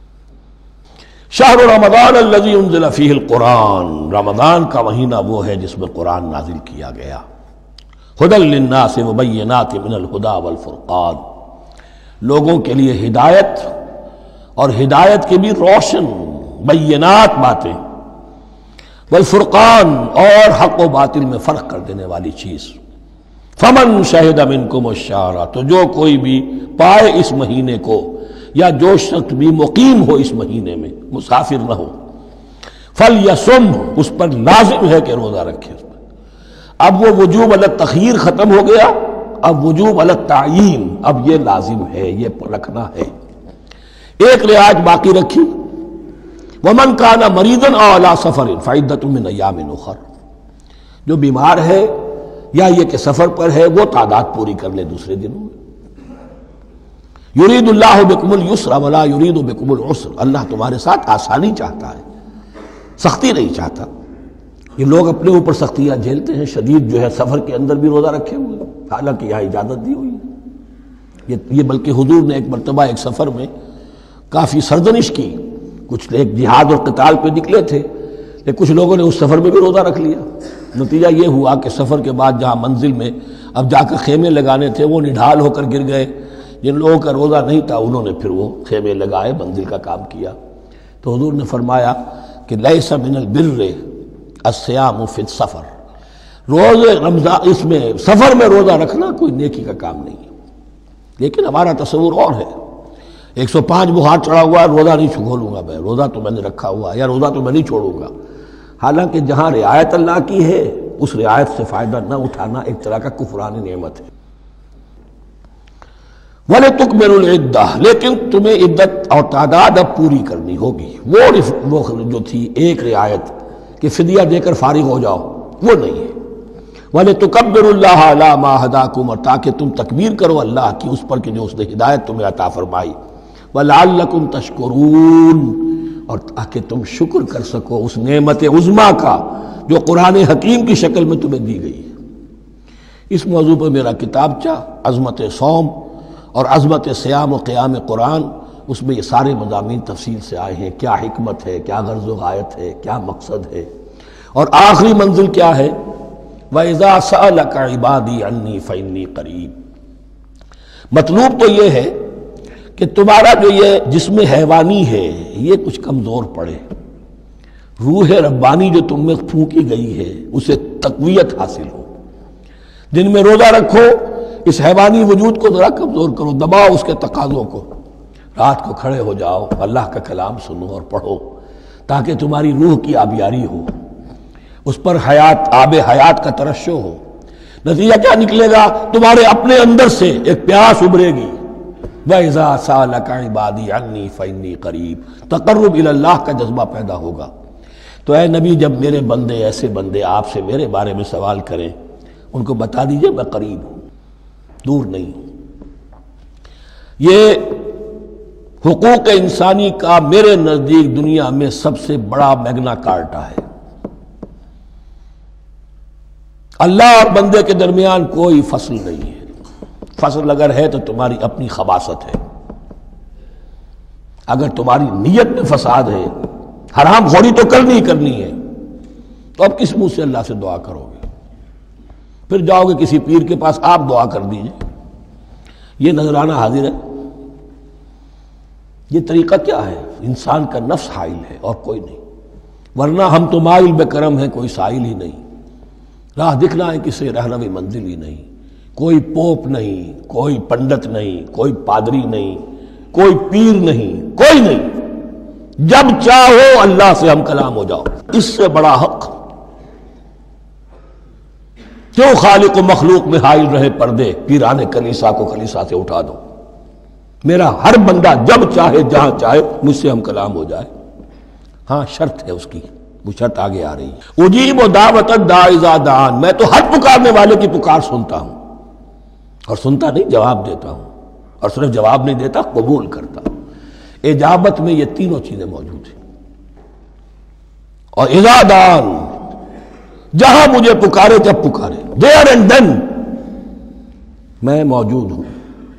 شہر رمضان الذی انزل فیہ القرآن، رمضان کا مہینہ وہ ہے جس میں قرآن نازل کیا گیا. ہدی للناس وبینات من الہدی والفرقان، لوگوں کے لیے ہدایت اور ہدایت کے بھی روشن بینات باتیں، والفرقان اور حق و باطل میں فرق کر دینے والی چیز۔ فمن شہد منکم الشہر، تو جو کوئی بھی پائے اس مہینے کو، یا جو شخص بھی مقیم ہو اس مہینے میں، مسافر نہ ہو، فلیصم، اس پر لازم ہے کہ روزہ رکھے۔ اب وہ وجوب علی التخییر ختم ہو گیا، اب وجوب علی التعیین، اب یہ لازم ہے، یہ رکھنا ہے۔ ایک رعایت باقی رکھی، ومن کان مریضا او علی سفر فعدۃ من ایام اخر، جو بیمار ہے یا یہ کہ سفر پر ہے وہ تعداد پوری کر لے دوسرے دنوں میں۔ یرید اللہ بکم الیسر ولا یرید بکم العسر، اللہ تمہارے ساتھ آسانی چاہتا ہے، سختی نہیں چاہتا۔ یہ لوگ اپنے اوپر سختیاں جھیلتے ہیں، شدید جو ہے سفر کے اندر بھی روزہ رکھے ہوئے، حالانکہ یہاں اجازت دی ہوئی ہے۔ یہ بلکہ حضور نے ایک مرتبہ ایک سفر میں کافی سرزنش کی، کچھ ایک جہاد اور قتال پہ نکلے تھے، لیکن کچھ لوگوں نے اس سفر میں بھی روزہ رکھ لیا۔ نتیجہ یہ ہوا کہ سفر کے بعد جہاں منزل میں اب جا کر خیمے لگانے تھے وہ نڈھال ہو کر گر گئے، جن لوگوں کا روزہ نہیں تھا انہوں نے پھر وہ خیمے لگائے، منزل کا کام کیا۔ تو حضور نے فرمایا کہ لیس من البر الصیام فی السفر، روزے رمضان اس میں سفر میں روزہ رکھنا کوئی نیکی کا کام نہیں ہے۔ لیکن ہمارا تصور اور ہے، ایک سو پانچ بخار چڑھا ہوا ہے، روزہ نہیں کھولوں گا میں، روزہ تو میں نے رکھا ہوا ہے، یا روزہ تو میں نہیں چھوڑوں گا۔ حالانکہ جہاں رعایت اللہ کی ہے اس رعایت سے فائدہ نہ اٹھانا ایک طرح کا کفران نعمت ہے۔ وَلِتُكْمِلُوا الْعِدَّةَ، لیکن تمہیں عدت اور تعداد اب پوری کرنی ہوگی۔ وہ جو تھی ایک رعایت کہ فدیہ دے کر فارغ ہو جاؤ، وہ نہیں ہے۔ وَلِتُكَبِّرُوا اللَّهَ عَلَىٰ مَا هَدَاكُمْ، اور تاکہ تم تکبیر کرو اللہ کی اس پر کہ جو اس نے ہدایت تمہیں عطا فرمائی۔ وَلَعَلَّكُمْ تَشْكُرُونَ، اور تاکہ تم شکر کر سکو اس نعمت عظمیٰ کا جو قرآن حکیم کی شکل میں تمہیں دی گئی ہے۔ اس موضوع پر میرا کتابچہ عظمت صوم اور عظمت صیام و قیام قرآن، اس میں یہ سارے مضامین تفصیل سے آئے ہیں، کیا حکمت ہے، کیا غرض و غایت ہے، کیا مقصد ہے، اور آخری منزل کیا ہے، وَإِذَا سَأَلَكَ عِبَادِي عَنِّي فَإِنِّي قَرِيبٌ۔ مطلوب تو یہ ہے کہ تمہارا جو یہ جسم حیوانی ہے یہ کچھ کمزور پڑے، روح ربانی جو تم میں پھونکی گئی ہے اسے تقویت حاصل ہو۔ دن میں روزہ رکھو، اس حیوانی وجود کو ذرا کمزور کرو، دباؤ اس کے تقاضوں کو، رات کو کھڑے ہو جاؤ، اللہ کا کلام سنو اور پڑھو، تاکہ تمہاری روح کی آبیاری ہو، اس پر حیات آب حیات کا ترشح ہو۔ نتیجہ کیا نکلے گا؟ تمہارے اپنے اندر سے ایک پیاس ابھرے گی، وَإِذَا سَأَلَكَ عِبَادِي عَنِّي فَإِنِّي قَرِيبٌ، تقرب الی اللہ کا جذبہ پیدا ہوگا۔ تو اے نبی، جب میرے بندے ایسے بندے آپ سے میرے بارے میں سوال کریں، ان کو بتا دیجئے میں قریب ہوں، دور نہیں ہوں۔ یہ حقوق انسانی کا میرے نزدیک دنیا میں سب سے بڑا میگنا کارٹا ہے۔ اللہ اور بندے کے درمیان کوئی فصل نہیں ہے، فصل اگر ہے تو تمہاری اپنی خباثت ہے، اگر تمہاری نیت میں فساد ہے، حرام خوری تو کرنی ہی کرنی ہے، تو اب کس منہ سے اللہ سے دعا کرو گے؟ پھر جاؤ گے کسی پیر کے پاس، آپ دعا کر دیجئے، یہ نذرانہ حاضر ہے؟ یہ طریقہ کیا ہے؟ انسان کا نفس حائل ہے اور کوئی نہیں، ورنہ ہم تو مائل بے کرم ہیں، کوئی سائل ہی نہیں، راہ دکھنا ہے کسی رہنمی منزل ہی نہیں، کوئی پوپ نہیں، کوئی پنڈت نہیں، کوئی پادری نہیں، کوئی پیر نہیں، کوئی نہیں، جب چاہو اللہ سے ہم کلام ہو جاؤ۔ اس سے بڑا حق کیوں خالق و مخلوق میں حائل رہے پردے؟ پیرانے کلیسا کو کلیسا سے اٹھا دو، میرا ہر بندہ جب چاہے جہاں چاہے مجھ سے ہم کلام ہو جائے۔ ہاں شرط ہے اس کی، وہ شرط آگے آ رہی ہے، اجیب دعوت الداعی اذا دعان، میں تو ہر پکارنے والے کی پکار سنتا ہوں، اور سنتا نہیں جواب دیتا ہوں، اور صرف جواب نہیں دیتا قبول کرتا ہوں۔ اجابت میں یہ تینوں چیزیں موجود ہیں۔ اور اذا دعان، جہاں مجھے پکارے جب پکارے، دیر اینڈ دین میں موجود ہوں۔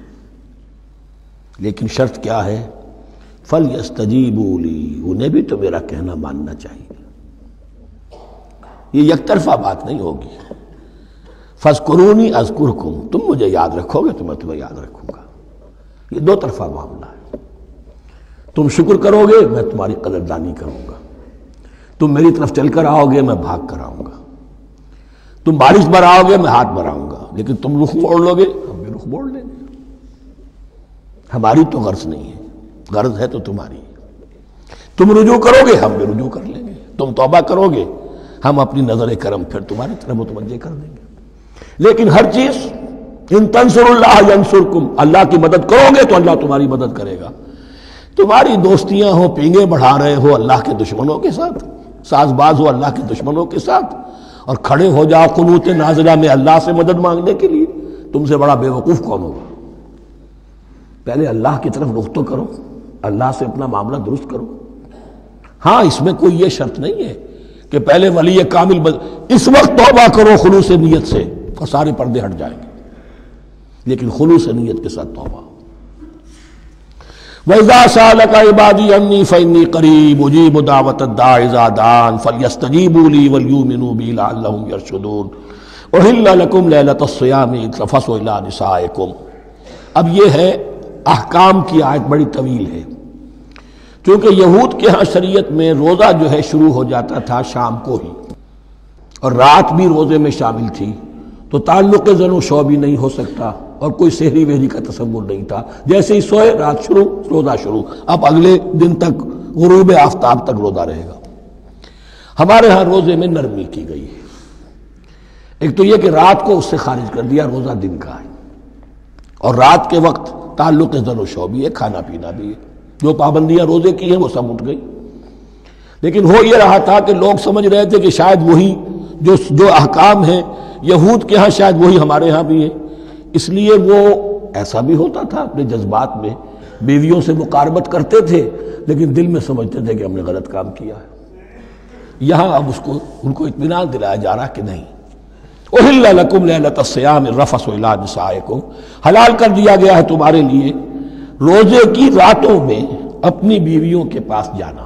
لیکن شرط کیا ہے؟ فَلْيَسْتَجِيبُوا لِي، انہیں بھی تو میرا کہنا ماننا چاہیے، یہ یک طرفہ بات نہیں ہوگی۔ فاذکرونی اذکرکم، تم مجھے یاد رکھو گے تو میں تمہیں یاد رکھوں گا۔ یہ دو طرفہ معاملہ ہے، تم شکر کرو گے میں تمہاری قدردانی کروں گا، تم میری طرف چل کر آؤ گے میں بھاگ کر آؤں گا، تم بارش برآؤ گے میں ہاتھ بڑھاؤں گا، لیکن تم رخ موڑ لو گے ہم بھی رخ موڑ لیں گے۔ ہماری تو غرض نہیں ہے، غرض ہے تو تمہاری، تم رجوع کرو گے ہم بھی رجوع کر لیں گے، تم توبہ کرو گے ہم اپنی نظر کرم پھر تمہاری طرف متوجہ کر دیں گے۔ لیکن ہر چیز ان تنصروا اللہ ینصرکم، اللہ کی مدد کرو گے تو اللہ تمہاری مدد کرے گا۔ تمہاری دوستیاں ہو، پینگے بڑھا رہے ہو اللہ کے دشمنوں کے ساتھ، ساز باز ہو اللہ کے دشمنوں کے ساتھ، اور کھڑے ہو جاؤ قنوت نازلہ میں اللہ سے مدد مانگنے کے لیے، تم سے بڑا بے وقوف کون ہوگا؟ پہلے اللہ کی طرف رخ تو کرو، اللہ سے اپنا معاملہ درست کرو۔ ہاں اس میں کوئی یہ شرط نہیں ہے کہ پہلے ولی کامل بد... اس وقت توبہ کرو خلوص نیت سے اور سارے پردے ہٹ جائیں گے، لیکن خلوص نیت کے ساتھ توبہ۔ وَإِذَا سَأَلَكَ عِبَادِي عَنِّي فَإِنِّي قَرِيبٌ أُجِيبُ دَعْوَةَ الدَّاعِ إِذَا دَعَانِ فَلْيَسْتَجِيبُوا لِي وَلْيُؤْمِنُوا بِي لَعَلَّهُمْ يَرْشُدُونَ أُحِلَّ لَكُمْ لَيْلَةَ الصِّيَامِ إِذْ تَفَضُّلُوا إِلَىٰ نِسَائِكُمْ۔ اب یہ ہے احکام کی آیت، بڑی طویل ہے، کیونکہ یہود کے ہاں شریعت میں روزہ جو ہے شروع ہو جاتا تھا شام کو ہی، اور رات بھی روزے میں شامل تھی، تو تعلق زن و شو بھی نہیں ہو سکتا، اور کوئی سحری وحری کا تصور نہیں تھا، جیسے ہی سوئے رات شروع روزہ شروع، اب اگلے دن تک غروب آفتاب تک روزہ رہے گا۔ ہمارے ہاں روزے میں نرمی کی گئی ہے، ایک تو یہ کہ رات کو اس سے خارج کر دیا، روزہ دن کا ہے، اور رات کے وقت تعلق زن و شو بھی ہے، کھانا پینا بھی ہے، جو پابندیاں روزے کی ہیں وہ سب اٹھ گئی۔ لیکن ہو یہ رہا تھا کہ لوگ سمجھ رہے تھے کہ شاید وہی جو جو احکام ہیں یہود کے ہاں شاید وہی ہمارے ہاں بھی ہے، اس لیے وہ ایسا بھی ہوتا تھا اپنے جذبات میں بیویوں سے مقاربت کرتے تھے، لیکن دل میں سمجھتے تھے کہ ہم نے غلط کام کیا ہے۔ یہاں اب اس کو ان کو اطمینان دلایا جا رہا کہ نہیں، احل لکم لیلۃ الصیام الرفث الی نسائکم، حلال کر دیا گیا ہے تمہارے لیے روزے کی راتوں میں اپنی بیویوں کے پاس جانا۔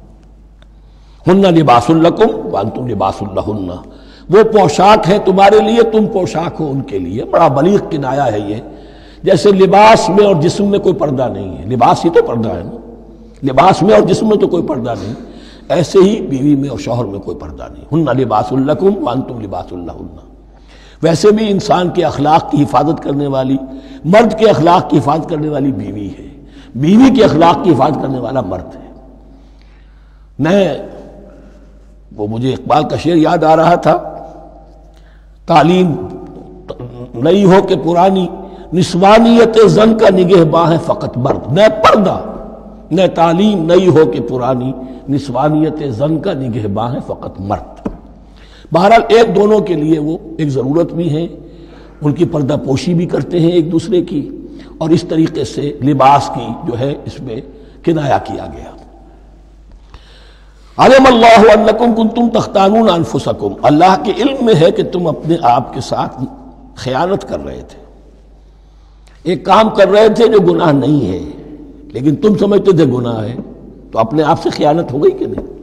ہن لباس لکم وانتم لباس لہن، وہ پوشاک ہے تمہارے لیے، تم پوشاک ہو ان کے لیے۔ بڑا بلیغ کنایا ہے یہ، جیسے لباس میں اور جسم میں کوئی پردہ نہیں ہے، لباس ہی تو پردہ ہے نا، لباس میں اور جسم میں تو کوئی پردہ نہیں، ایسے ہی بیوی میں اور شوہر میں کوئی پردہ نہیں۔ ہن لباس لکم وانتم لباس لہن۔ ویسے بھی انسان کے اخلاق کی حفاظت کرنے والی، مرد کے اخلاق کی حفاظت کرنے والی بیوی ہے، بیوی کے اخلاق کی حفاظت کرنے والا مرد ہے۔ میں وہ مجھے اقبال کا شعر یاد آ رہا تھا، تعلیم نئی ہو کہ پرانی، نسوانیت زن کا نگہباں ہے فقط مرد، نہ پردہ نہ تعلیم نئی ہو کہ پرانی، نسوانیت زن کا نگہباں ہے فقط مرد۔ بہرحال ایک دونوں کے لیے وہ ایک ضرورت بھی ہے، ان کی پردہ پوشی بھی کرتے ہیں ایک دوسرے کی، اور اس طریقے سے لباس کی جو ہے اس میں کنایا کیا گیا۔ علم اللہ انکم کنتم تختانون انفسکم، اللہ کے علم میں ہے کہ تم اپنے آپ کے ساتھ خیانت کر رہے تھے، ایک کام کر رہے تھے جو گناہ نہیں ہے، لیکن تم سمجھتے تھے گناہ ہے، تو اپنے آپ سے خیانت ہو گئی کہ نہیں؟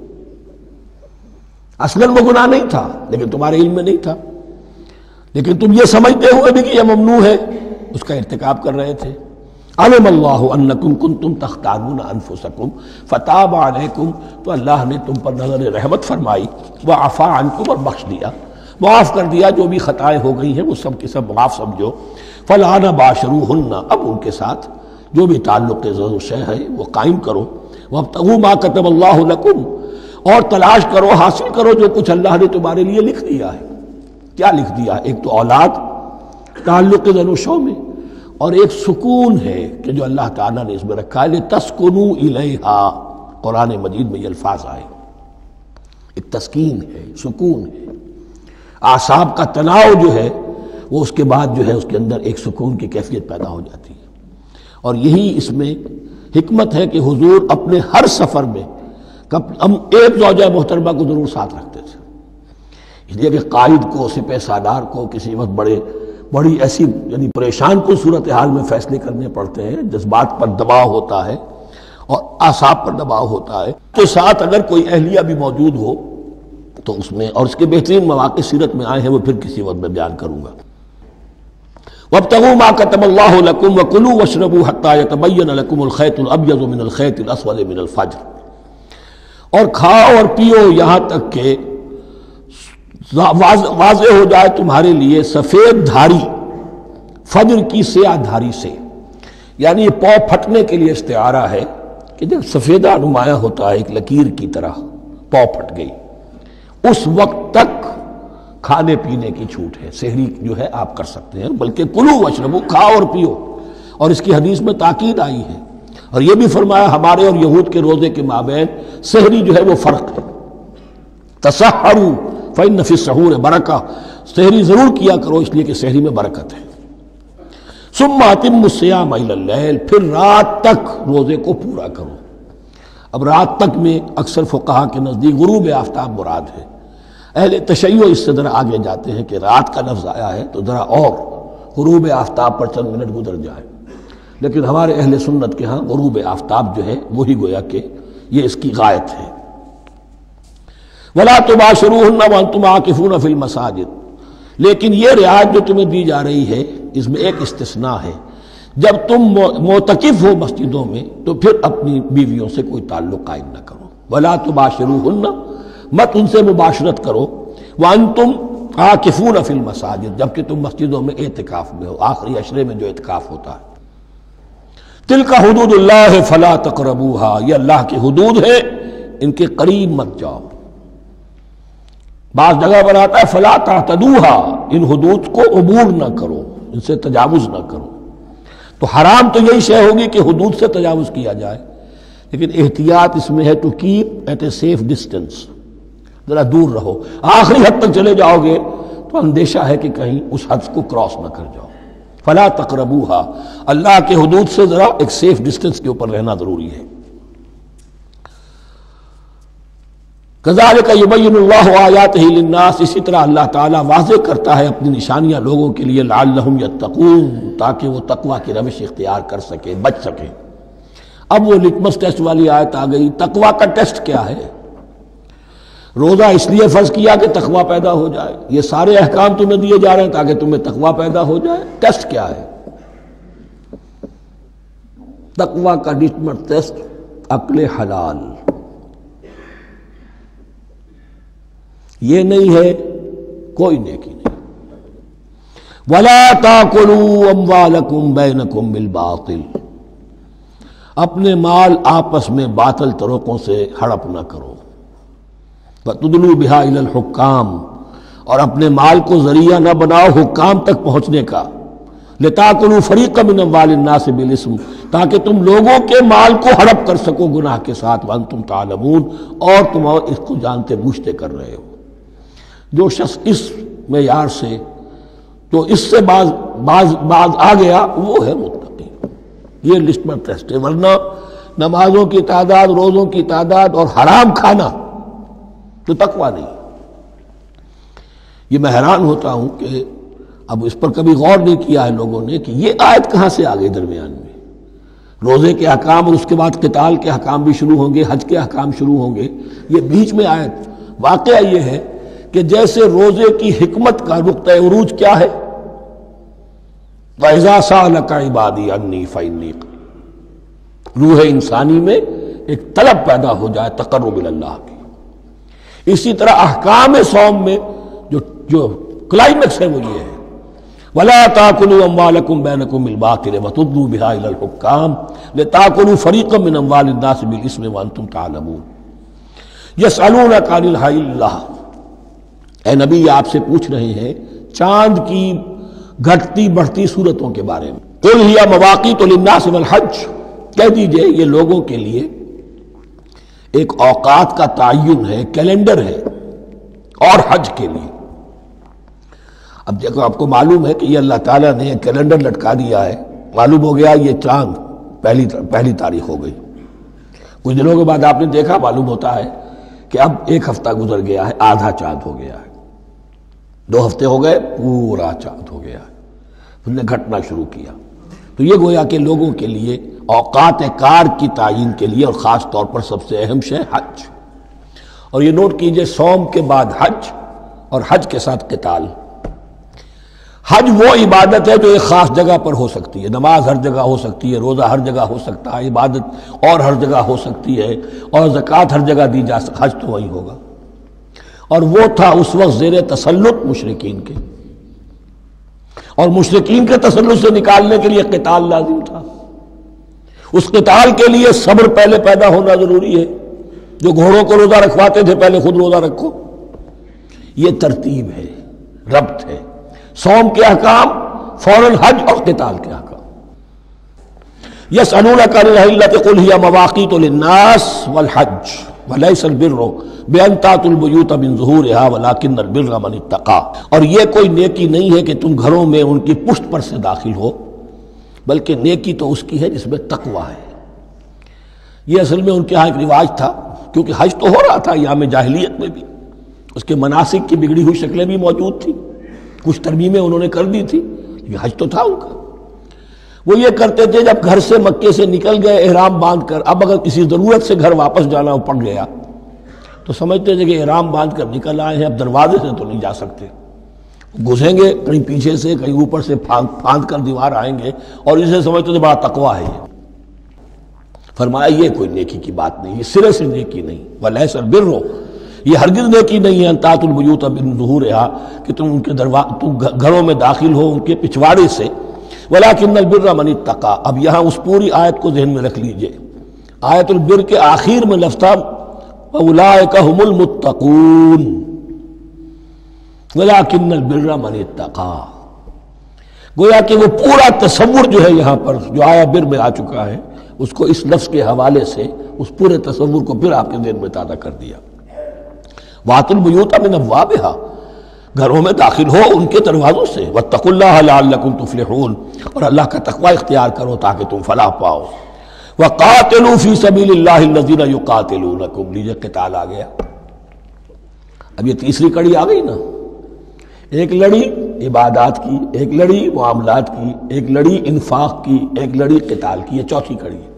اصلاً وہ گناہ نہیں تھا لیکن تمہارے علم میں نہیں تھا، لیکن تم یہ سمجھتے ہوئے بھی کہ یہ ممنوع ہے، اس کا ارتکاب کر رہے تھے۔ علم اللہ انکم کنتم تختانون انفسکم فتاب علیکم، تو اللہ نے تم پر نظر رحمت فرمائی، وعفا عنکم، اور بخش دیا، معاف کر دیا، جو بھی خطائیں ہو گئی ہیں وہ سب کے سب معاف سمجھو۔ فالآن باشروہن، اب ان کے ساتھ جو بھی تعلق زد و شے ہے وہ قائم کرو، وابتغوا ما کتب اللہ لکم، اور تلاش کرو، حاصل کرو جو کچھ اللہ نے تمہارے لیے لکھ دیا ہے۔ کیا لکھ دیا ہے؟ ایک تو اولاد تعلق زد و شو میں، اور ایک سکون ہے کہ جو اللہ تعالیٰ نے اس میں رکھا ہے، لِتَسْكُنُوا إِلَيْهَا، قرآن مجید میں یہ الفاظ آئے، ایک تسکین ہے، سکون ہے، اعصاب کا تناؤ جو ہے وہ اس کے بعد جو ہے اس کے اندر ایک سکون کی کیفیت پیدا ہو جاتی ہے۔ اور یہی اس میں حکمت ہے کہ حضور اپنے ہر سفر میں ہم ایک زوجہ محترمہ کو ضرور ساتھ رکھتے تھے، اس لیے کہ قائد کو، سپہ سالار کو کسی وقت بڑے بڑی ایسی یعنی پریشان کن صورتحال میں فیصلے کرنے پڑتے ہیں، جذبات پر دباؤ ہوتا ہے اور اعصاب پر دباؤ ہوتا ہے، تو ساتھ اگر کوئی اہلیہ بھی موجود ہو تو اس میں، اور اس کے بہترین مواقع سیرت میں آئے ہیں، وہ پھر کسی وقت میں بیان کروں گا۔ وابتغوا ما كتب الله لكم وكلوا واشربوا حتى يتبين لكم الخيط الابيض من الخيط الاسود من الفجر، اور کھاؤ اور پیو یہاں تک کہ واضح ہو جائے تمہارے لیے سفید دھاری فجر کی سیاہ دھاری سے. یعنی یہ پاؤ پھٹنے کے لیے استعارہ ہے کہ جب سفیدہ نمایاں ہوتا ہے ایک لکیر کی طرح، پاؤ پھٹ گئی، اس وقت تک کھانے پینے کی چھوٹ ہے، سحری جو ہے آپ کر سکتے ہیں، بلکہ کلو واشربو، کھاؤ اور پیو. اور اس کی حدیث میں تاکید آئی ہے، اور یہ بھی فرمایا ہمارے اور یہود کے روزے کے مابین سحری جو ہے وہ فرق ہے. تسحروا فإن فی السحور برکہ، سحری ضرور کیا کرو اس لیے کہ سحری میں برکت ہے. ثم اتموا الصیام الی اللیل، پھر رات تک روزے کو پورا کرو. اب رات تک میں اکثر فقہا کے نزدیک غروب آفتاب مراد ہے. اہل تشیع اس سے ذرا آگے جاتے ہیں کہ رات کا لفظ آیا ہے تو ذرا اور غروب آفتاب پر چند منٹ گزر جائے، لیکن ہمارے اہل سنت کے ہاں غروب آفتاب جو ہے وہی گویا کہ یہ اس کی غایت ہے. وَلَا تُبَاشِرُوهُنَّ وَأَنْتُمْ عَاكِفُونَ فِي الْمَسَاجِدِ، لیکن یہ رعایت جو تمہیں دی جا رہی ہے اس میں ایک استثناء ہے، جب تم معتکف ہو مسجدوں میں تو پھر اپنی بیویوں سے کوئی تعلق قائم نہ کرو. وَلَا تُبَاشِرُوهُنَّ، مت ان سے مباشرت کرو، وَأَنْتُمْ عَاكِفُونَ فِي الْمَسَاجِدِ، جبکہ تم مسجدوں میں اعتکاف میں ہو، آخری عشرے میں جو اعتکاف ہوتا ہے. تِلْكَ حُدُودُ اللَّهِ فَلَا تَقْرَبُوهَا، یہ اللہ کی حدود ہے، ان کے قریب مت جاؤ. بعض جگہ پر آتا ہے فلا تعتدوها، ان حدود کو عبور نہ کرو، ان سے تجاوز نہ کرو. تو حرام تو یہی شے ہوگی کہ حدود سے تجاوز کیا جائے، لیکن احتیاط اس میں ہے to keep at a safe distance, ذرا دور رہو. آخری حد تک چلے جاؤ گے تو اندیشہ ہے کہ کہیں اس حد کو کراس نہ کر جاؤ. فلا تقربوها، اللہ کے حدود سے ذرا ایک سیف ڈسٹینس کے اوپر رہنا ضروری ہے. کذالک یبین اللہ آیاتہ للناس، اسی طرح اللہ تعالیٰ واضح کرتا ہے اپنی نشانیاں لوگوں کے لیے، لعلہم یتقون، تاکہ وہ تقوی کی روش اختیار کر سکیں، بچ سکیں. اب وہ لٹمس ٹیسٹ والی آیت آ گئی. تقوی کا ٹیسٹ کیا ہے؟ روزہ اس لیے فرض کیا کہ تقوی پیدا ہو جائے، یہ سارے احکام تمہیں دیے جا رہے ہیں تاکہ تمہیں تقوی پیدا ہو جائے. ٹیسٹ کیا ہے؟ تقوی کا لٹمس ٹیسٹ عقل حلال. یہ نہیں ہے کوئی نیکی نہیں. وَلَا تَأْكُلُوا أَمْوَالَكُمْ بَيْنَكُمْ بِالْبَاطِلِ، اپنے مال آپس میں باطل طریقوں سے ہڑپ نہ کرو. وَتُدْلُوا بِهَا إِلَى الْحُكَّامِ، اور اپنے مال کو ذریعہ نہ بناؤ حکام تک پہنچنے کا. لِتَأْكُلُوا فَرِيقًا مِنْ أَمْوَالِ النَّاسِ بِالْإِثْمِ، تاکہ تم لوگوں کے مال کو ہڑپ کر سکو گناہ کے ساتھ. وَأَنْتُمْ تَعْلَمُونَ، اور تم اس کو جانتے بوجھتے کر رہے ہو. جو شخص اس معیار سے تو اس سے بعض بعض بعض آ گیا وہ ہے متقی. یہ لسٹ میں ٹیسٹ ہے. ورنہ نمازوں کی تعداد، روزوں کی تعداد اور حرام کھانا تو تقویٰ نہیں. یہ میں حیران ہوتا ہوں کہ اب اس پر کبھی غور نہیں کیا ہے لوگوں نے کہ یہ آیت کہاں سے آ گئی درمیان میں. روزے کے احکام اور اس کے بعد قتال کے احکام بھی شروع ہوں گے، حج کے احکام شروع ہوں گے، یہ بیچ میں آیت. واقعہ یہ ہے کہ جیسے روزے کی حکمت کا نقطہ عروج کیا ہے، وَإِذَا سَأَلَكَ عِبَادِي عَنِّي فَإِنِّي قَرِيبٌ، روح انسانی میں ایک طلب پیدا ہو جائے تقرب اللہ کی. اسی طرح احکام صوم میں جو جو کلائمیکس ہے وہ یہ ہے، وَلَا تَأْكُلُوا أَمْوَالَكُمْ بَيْنَكُمْ بِالْبَاطِلِ وَتُدْلُوا بِهَا إِلَى الْحُكَّامِ لِتَأْكُلُوا فَرِيقًا مِنْ أَمْوَالِ النَّاسِ بِالْإِثْمِ وَأَنْتُمْ تَعْلَمُونَ. يَسْأَلُونَكَ عَنِ الْأَهِلَّةِ، اے نبی آپ سے پوچھ رہے ہیں چاند کی گھٹتی بڑھتی صورتوں کے بارے میں. قُلْ هِيَ مَوَاقِيتُ لِلنَّاسِ وَالْحَجِّ، کہہ دیجئے یہ لوگوں کے لیے ایک اوقات کا تعین ہے، کیلنڈر ہے، اور حج کے لیے. اب دیکھو آپ کو معلوم ہے کہ یہ اللہ تعالیٰ نے کیلنڈر لٹکا دیا ہے، معلوم ہو گیا یہ چاند پہلی پہلی تاریخ ہو گئی. کچھ دنوں کے بعد آپ نے دیکھا معلوم ہوتا ہے کہ اب ایک ہفتہ گزر گیا ہے، آدھا چاند ہو گیا ہے. دو ہفتے ہو گئے، پورا چاند ہو گیا ہے. اس نے گھٹنا شروع کیا. تو یہ گویا کہ لوگوں کے لیے اوقات کار کی تعین کے لیے، اور خاص طور پر سب سے اہم شے حج. اور یہ نوٹ کیجئے، صوم کے بعد حج اور حج کے ساتھ قتال. حج وہ عبادت ہے جو ایک خاص جگہ پر ہو سکتی ہے، نماز ہر جگہ ہو سکتی ہے، روزہ ہر جگہ ہو سکتا ہے، عبادت اور ہر جگہ ہو سکتی ہے، اور زکوٰۃ ہر جگہ دی جا سکتی، حج تو وہی ہوگا۔ اور وہ تھا اس وقت زیر تسلط مشرکین کے، اور مشرکین کے تسلط سے نکالنے کے لیے قتال لازم تھا۔ اس قتال کے لیے صبر پہلے پیدا ہونا ضروری ہے۔ جو گھوڑوں کو روزہ رکھواتے تھے پہلے خود روزہ رکھو، یہ ترتیب ہے، ربط ہے۔ صوم کے احکام فوراً حج اور قتال کے احکام۔ یسألونک عن الأہلۃ قل ہی مواقیت للناس والحج ولیس البر بأن تأتوا البیوت من ظہورها ولکن البر من اتقى، اور یہ کوئی نیکی نہیں ہے کہ تم گھروں میں ان کی پشت پر سے داخل ہو، بلکہ نیکی تو اس کی ہے جس میں تقوی ہے۔ یہ اصل میں ان کے ہاں ایک رواج تھا، کیونکہ حج تو ہو رہا تھا ایام جاہلیت میں بھی، اس کے مناسک کی بگڑی ہوئی شکلیں بھی موجود تھیں، کچھ ترمیمیں انہوں نے کر دی تھی، یہ حج تو تھا ان کا۔ وہ یہ کرتے تھے جب گھر سے مکے سے نکل گئے احرام باندھ کر، اب اگر کسی ضرورت سے گھر واپس جانا پڑ گیا تو سمجھتے تھے کہ احرام باندھ کر نکل آئے ہیں، اب دروازے سے تو نہیں جا سکتے، گھسیں گے کہیں پیچھے سے کہیں اوپر سے پھاند پھاند کر دیوار آئیں گے، اور اسے سمجھتے تھے بڑا تقویٰ ہے یہ۔ فرمایا یہ کوئی نیکی کی بات نہیں، یہ سرے سے نیکی نہیں۔ ولیس البر، یہ ہرگز نیکی نہیں ہے ان تأتوا البیوت من ظہورها کہ تم ان کے دروازے گھروں میں داخل ہو ان کے پچھواڑے سے، ولکن البر من اتقى۔ اب یہاں اس پوری آیت کو ذہن میں رکھ لیجئے، آیت البر کے آخر میں لفظ تھا اولئک هم المتقون ولکن البر من اتقى، گویا کہ وہ پورا تصور جو ہے یہاں پر جو آیا بر میں آ چکا ہے، اس کو اس لفظ کے حوالے سے اس پورے تصور کو پھر آپ کے ذہن میں تازہ کر دیا۔ وَأْتُوا الْبُيُوتَ مِنْ أَبْوَابِهَا، گھروں میں داخل ہو ان کے دروازوں سے، وَاتَّقُوا اللَّهَ لَعَلَّكُمْ تُفْلِحُونَ، اور اللہ کا تقوی اختیار کرو تاکہ تم فلاح پاؤ۔ وَقَاتِلُوا فِي سَبِيلِ اللَّهِ الَّذِينَ يُقَاتِلُونَكُمْ، لیجئے قتال آ گیا۔ اب یہ تیسری کڑی آ گئی نا، ایک لڑی عبادات کی، ایک لڑی معاملات کی، ایک لڑی انفاق کی، ایک لڑی قتال کی، یہ چوتھی کڑی ہے۔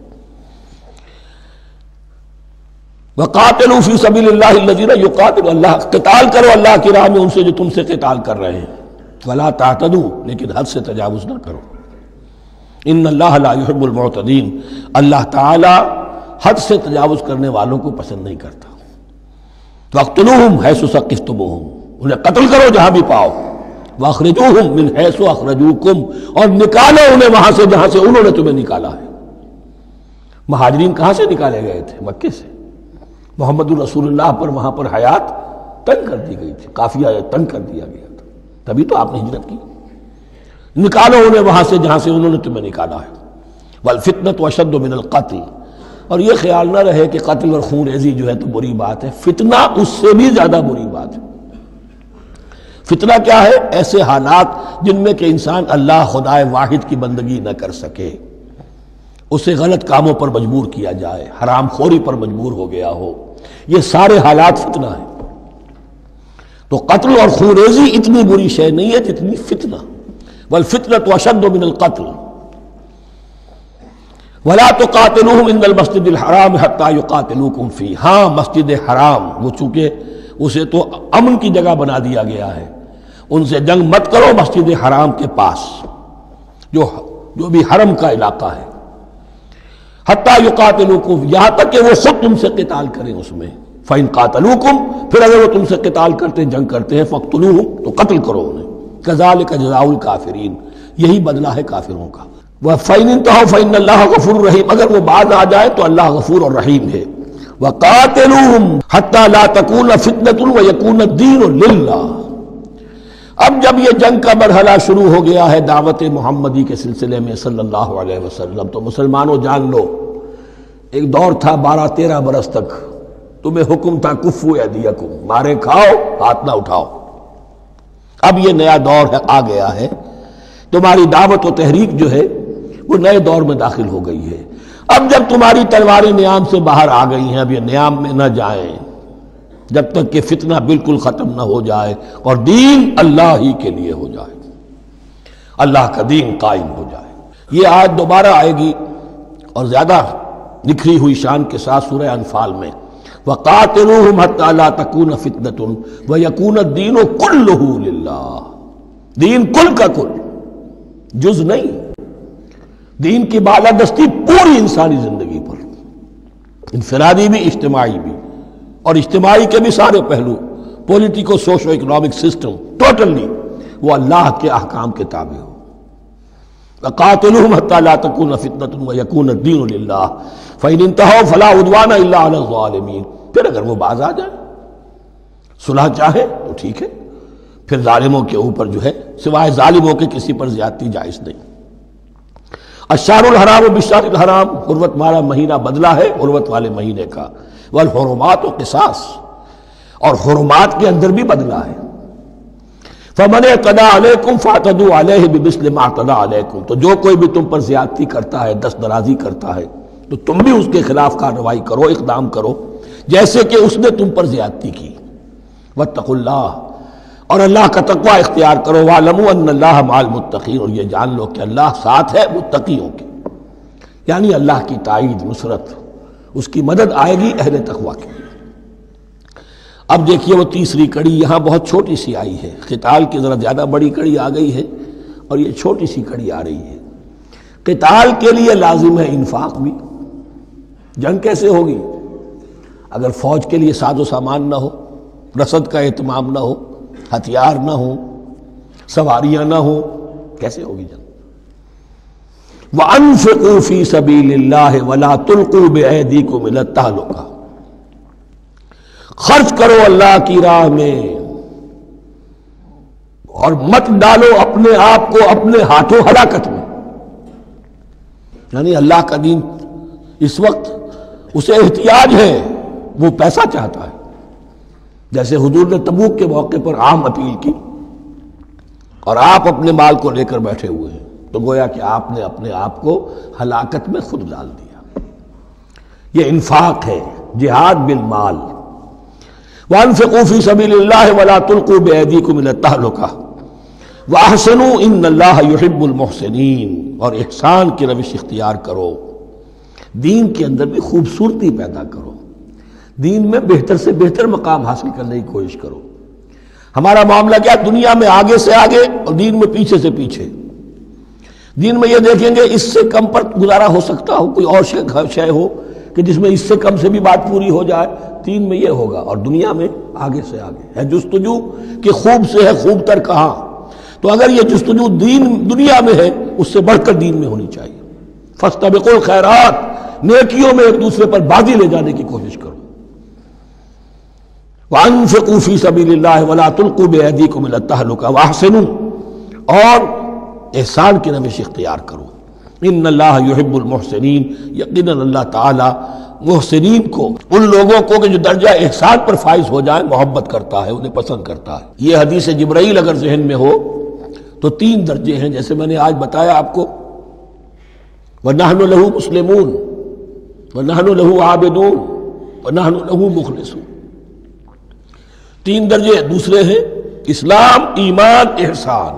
وَقَاتِلُوا فِي سَبِيلِ اللَّهِ الَّذِينَ يُقَاتِلُونَ، اللہ قتال کرو اللہ کی راہ میں ان سے جو تم سے قتال کر رہے ہیں۔ وَلَا تَعْتَدُوا، لیکن حد سے تجاوز نہ کرو۔ ان اللہ لا يحب المعتدین، اللہ تعالی حد سے تجاوز کرنے والوں کو پسند نہیں کرتا۔ وَاقْتُلُوهُمْ حَيْثُ ثَقِفْتُمُوهُمْ، انہیں قتل کرو جہاں بھی پاؤ۔ وَأَخْرِجُوهُمْ مِنْ حَيْثُ أَخْرَجُوكُمْ، اور نکالو انہیں وہاں سے جہاں سے انہوں نے تمہیں نکالا ہے۔ مہاجرین کہاں سے نکالے گئے تھے؟ مکے سے۔ محمد الرسول اللہ پر وہاں پر حیات تنگ کر دی گئی تھی، قافیہ تنگ کر دیا گیا تھا، تبھی تو آپ نے ہجرت کی۔ نکالو انہیں وہاں سے جہاں سے انہوں نے تمہیں نکالا ہے۔ والفتنة اشد من القتل، اور یہ خیال نہ رہے کہ قتل اور خون ریزی جو ہے تو بری بات ہے، فتنہ اس سے بھی زیادہ بری بات ہے۔ فتنہ کیا ہے؟ ایسے حالات جن میں کہ انسان اللہ خدائے واحد کی بندگی نہ کر سکے، اسے غلط کاموں پر مجبور کیا جائے، حرام خوری پر مجبور ہو گیا ہو، یہ سارے حالات فتنہ ہیں۔ تو قتل اور خون ریزی اتنی بری شے نہیں ہے جتنی فتنہ۔ والفتنة اشد من القتل ولا تقاتلوهم عند المسجد الحرام حتى يقاتلوكم فيه، ہاں مسجد حرام وہ چونکہ اسے تو امن کی جگہ بنا دیا گیا ہے، ان سے جنگ مت کرو مسجد حرام کے پاس جو جو بھی حرم کا علاقہ ہے، حتیٰ یقاتلوکم، یہاں تک کہ وہ خود تم سے قتال کریں اس میں۔ فَإِن قَاتَلُوكُمْ، پھر اگر وہ تم سے قتال کرتے جنگ کرتے ہیں، فَاقْتُلُوهُمْ، تو قتل کرو انہیں۔ كَذَلِكَ جَزَاءُ الْكَافِرِينَ، یہی بدلہ ہے کافروں کا۔ وَفَإِنِ انتهوا فَإِنَّ اللَّهَ غَفُورٌ رَحِيمٌ، اگر وہ باز آ جائے تو اللہ غفور اور رحیم ہے۔ وَقَاتِلُوهُمْ حَتَّى لَا تَكُونَ فِتْنَةٌ وَيَكُونَ الدِّينُ لِلَّهِ، اب جب یہ جنگ کا مرحلہ شروع ہو گیا ہے دعوت محمدی کے سلسلے میں صلی اللہ علیہ وسلم، تو مسلمانوں جان لو ایک دور تھا بارہ تیرہ برس تک تمہیں حکم تھا کفو ایدیکم، مارے کھاؤ ہاتھ نہ اٹھاؤ۔ اب یہ نیا دور ہے آ گیا ہے، تمہاری دعوت و تحریک جو ہے وہ نئے دور میں داخل ہو گئی ہے۔ اب جب تمہاری تلواریں نیام سے باہر آ گئی ہیں، اب یہ نیام میں نہ جائیں جب تک کہ فتنہ بالکل ختم نہ ہو جائے اور دین اللہ ہی کے لیے ہو جائے، اللہ کا دین قائم ہو جائے۔ یہ آیت دوبارہ آئے گی اور زیادہ نکھری ہوئی شان کے ساتھ سورہ انفال میں، وَقَاتِلُوهُمْ حَتَّى لَا تَكُونَ فِتْنَةٌ وَيَكُونَ الدِّينُ كُلُّهُ لِلَّهِ، دین کل کا کل، جز نہیں۔ دین کی بالادستی پوری انسانی زندگی پر، انفرادی بھی اجتماعی بھی، اور اجتماعی کے بھی سارے پہلو، politico socio economic system, totally وہ اللہ کے احکام کے تابع ہو۔ وَقَاتِلُوهُمْ حَتَّى لَا تَكُونَ فِتْنَةٌ وَيَكُونَ الدِّينُ لِلَّهِ فَإِنِ انْتَهَوْا فَلَا عُدْوَانَ إِلَّا عَلَى الظَّالِمِينَ۔ پھر اگر وہ باز آ جائیں، صلح چاہے تو ٹھیک ہے، پھر ظالموں کے اوپر جو ہے سوائے ظالموں کے کسی پر زیادتی جائز نہیں۔ الشہر الحرام بالشہر الحرام، حرمت والا مہینہ بدلہ ہے حرمت والے مہینے کا، والحرمات قصاص، اور حرمات کے اندر بھی بدلہ ہے۔ فَمَنِ اعْتَدَىٰ عَلَيْكُمْ فَاعْتَدُوا عَلَيْهِ بِمِثْلِ مَا اعْتَدَىٰ عَلَيْكُمْ، تو جو کوئی بھی تم پر زیادتی کرتا ہے، دست درازی کرتا ہے، تو تم بھی اس کے خلاف کارروائی کرو، اقدام کرو جیسے کہ اس نے تم پر زیادتی کی۔ وَاتَّقُوا اللَّهَ، اور اللہ کا تقوی اختیار کرو۔ وَاعْلَمُوا أَنَّ اللَّهَ مَعَ الْمُتَّقِينَ، اور یہ جان لو کہ اللہ ساتھ ہے متقیوں کے، یعنی اللہ کی تائید، نصرت، اس کی مدد آئے گی اہل تقوی کے۔ اب دیکھیے وہ تیسری کڑی یہاں بہت چھوٹی سی آئی ہے، قتال کی ذرا زیادہ بڑی کڑی آ گئی ہے اور یہ چھوٹی سی کڑی آ رہی ہے۔ قتال کے لیے لازم ہے انفاق بھی۔ جنگ کیسے ہوگی اگر فوج کے لیے ساز و سامان نہ ہو، رسد کا اہتمام نہ ہو، ہتھیار نہ ہو، سواریاں نہ ہو، کیسے ہوگی جنگ؟ وَأَنفِقُوا فِي سَبِيلِ اللَّهِ وَلَا تُلْقُوا بِأَيْدِيكُمْ إِلَى التَّهْلُكَةِ، خرچ کرو اللہ کی راہ میں اور مت ڈالو اپنے آپ کو اپنے ہاتھوں ہلاکت میں۔ یعنی اللہ کا دین اس وقت اسے احتیاج ہے، وہ پیسہ چاہتا ہے، جیسے حضور نے تبوک کے موقع پر عام اپیل کی اور آپ اپنے مال کو لے کر بیٹھے ہوئے ہیں، تو گویا کہ آپ نے اپنے آپ کو ہلاکت میں خود ڈال دیا۔ یہ انفاق ہے، جہاد بالمال۔ وَأَنفِقُوا فِي سَبِيلِ اللَّهِ وَلَا تُلْقُوا بِأَيْدِيكُمْ إِلَى التَّهْلُكَةِ وَأَحْسِنُوا إِنَّ اللَّهَ يُحِبُّ الْمُحْسِنِينَ، اور احسان کی روش اختیار کرو، دین کے اندر بھی خوبصورتی پیدا کرو، دین میں بہتر سے بہتر مقام حاصل کرنے کی کوشش کرو۔ ہمارا معاملہ کیا، دنیا میں آگے سے آگے اور دین میں پیچھے سے پیچھے۔ دین میں یہ دیکھیں گے اس سے کم پر گزارا ہو سکتا ہو، کوئی اور شے ہو کہ جس میں اس سے کم سے بھی بات پوری ہو جائے، دین میں یہ ہوگا، اور دنیا میں آگے سے آگے ہے جستجو کہ خوب سے ہے خوب تر کہاں۔ تو اگر یہ جستجو دین دنیا میں ہے، اس سے بڑھ کر دین میں ہونی چاہیے۔ فاستبقوا الخیرات، نیکیوں میں ایک دوسرے پر بازی لے جانے کی کوشش کرو۔ وَأَنفِقُوا فِي سَبِيلِ اللَّهِ وَلَا تُلْقُوا بِأَيْدِيكُمْ إِلَى التَّهْلُكَةِ وَأَحْسِنُوا، اور احسان کی روش اختیار کرو۔ ان اللہ یحب المحسنین، یقیناً اللہ تعالی محسنین کو، ان لوگوں کو کہ جو درجہ احسان پر فائز ہو جائیں، محبت کرتا ہے، انہیں پسند کرتا ہے۔ یہ حدیث جبرائیل اگر ذہن میں ہو تو تین درجے ہیں، جیسے میں نے آج بتایا آپ کو، وَنَحْنُ لَهُ مُسْلِمُونَ وَنَحْنُ لَهُ عَابِدُونَ وَنَحْنُ لَهُ مُخْلِصُونَ۔ تین درجے دوسرے ہیں، اسلام، ایمان، احسان۔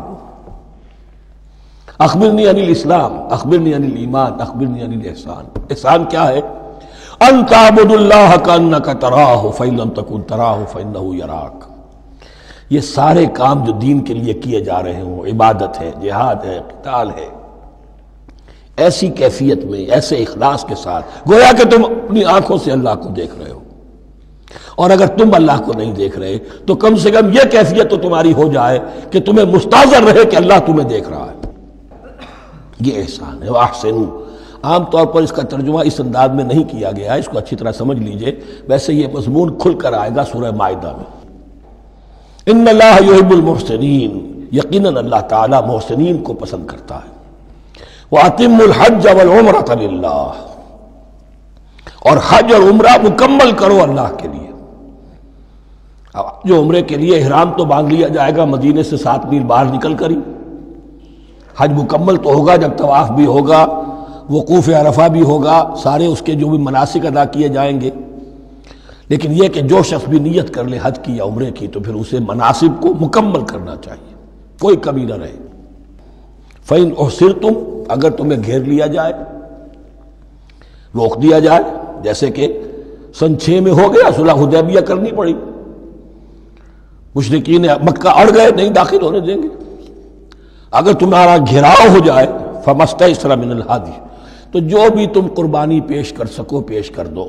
اخبرنی عن الاسلام، اخبرنی عن الایمان، اخبرنی عن الاحسان۔ احسان کیا ہے؟ ان تعبد اللہ کانک تراہ فإن لم تکن تراہ فإنہ یراک۔ یہ سارے کام جو دین کے لیے کیے جا رہے ہوں، عبادت ہے، جہاد ہے، قتال ہے، ایسی کیفیت میں، ایسے اخلاص کے ساتھ، گویا کہ تم اپنی آنکھوں سے اللہ کو دیکھ رہے ہو، اور اگر تم اللہ کو نہیں دیکھ رہے تو کم سے کم یہ کیفیت تو تمہاری ہو جائے کہ تمہیں مستحضر رہے کہ اللہ تمہیں دیکھ رہا ہے۔ یہ احسان ہے۔ وَأَحْسِنُوا، عام طور پر اس کا ترجمہ اس انداز میں نہیں کیا گیا، اس کو اچھی طرح سمجھ لیجئے، ویسے یہ مضمون کھل کر آئے گا سورہ مائدہ میں۔ ان اللہ یحب المحسنین، یقیناً اللہ تعالیٰ محسنین کو پسند کرتا ہے۔ وَأَتِمُّوا الْحَجَّ وَالْعُمْرَةَ لِلَّهِ، اور حج اور عمرہ مکمل کرو اللہ کے لیے۔ جو عمرے کے لیے احرام تو باندھ لیا جائے گا مدینے سے سات میل باہر نکل کر ہی، حج مکمل تو ہوگا جب طواف بھی ہوگا، وقوف عرفہ بھی ہوگا، سارے اس کے جو بھی مناسک ادا کیے جائیں گے۔ لیکن یہ کہ جو شخص بھی نیت کر لے حج کی یا عمرے کی، تو پھر اسے مناسب کو مکمل کرنا چاہیے، کوئی کمی نہ رہے۔ فَإِنْ أُحْصِرْتُمْ، اگر تمہیں گھیر لیا جائے، روک دیا جائے، جیسے کہ سن چھ میں ہو گیا، صلح حدیبیہ کرنی پڑی، مشرکین مکہ اڑ گئے، نہیں داخل ہونے دیں گے، اگر تمہارا گھیراؤ ہو جائے فمستیسر من الہدی، تو جو بھی تم قربانی پیش کر سکو پیش کر دو۔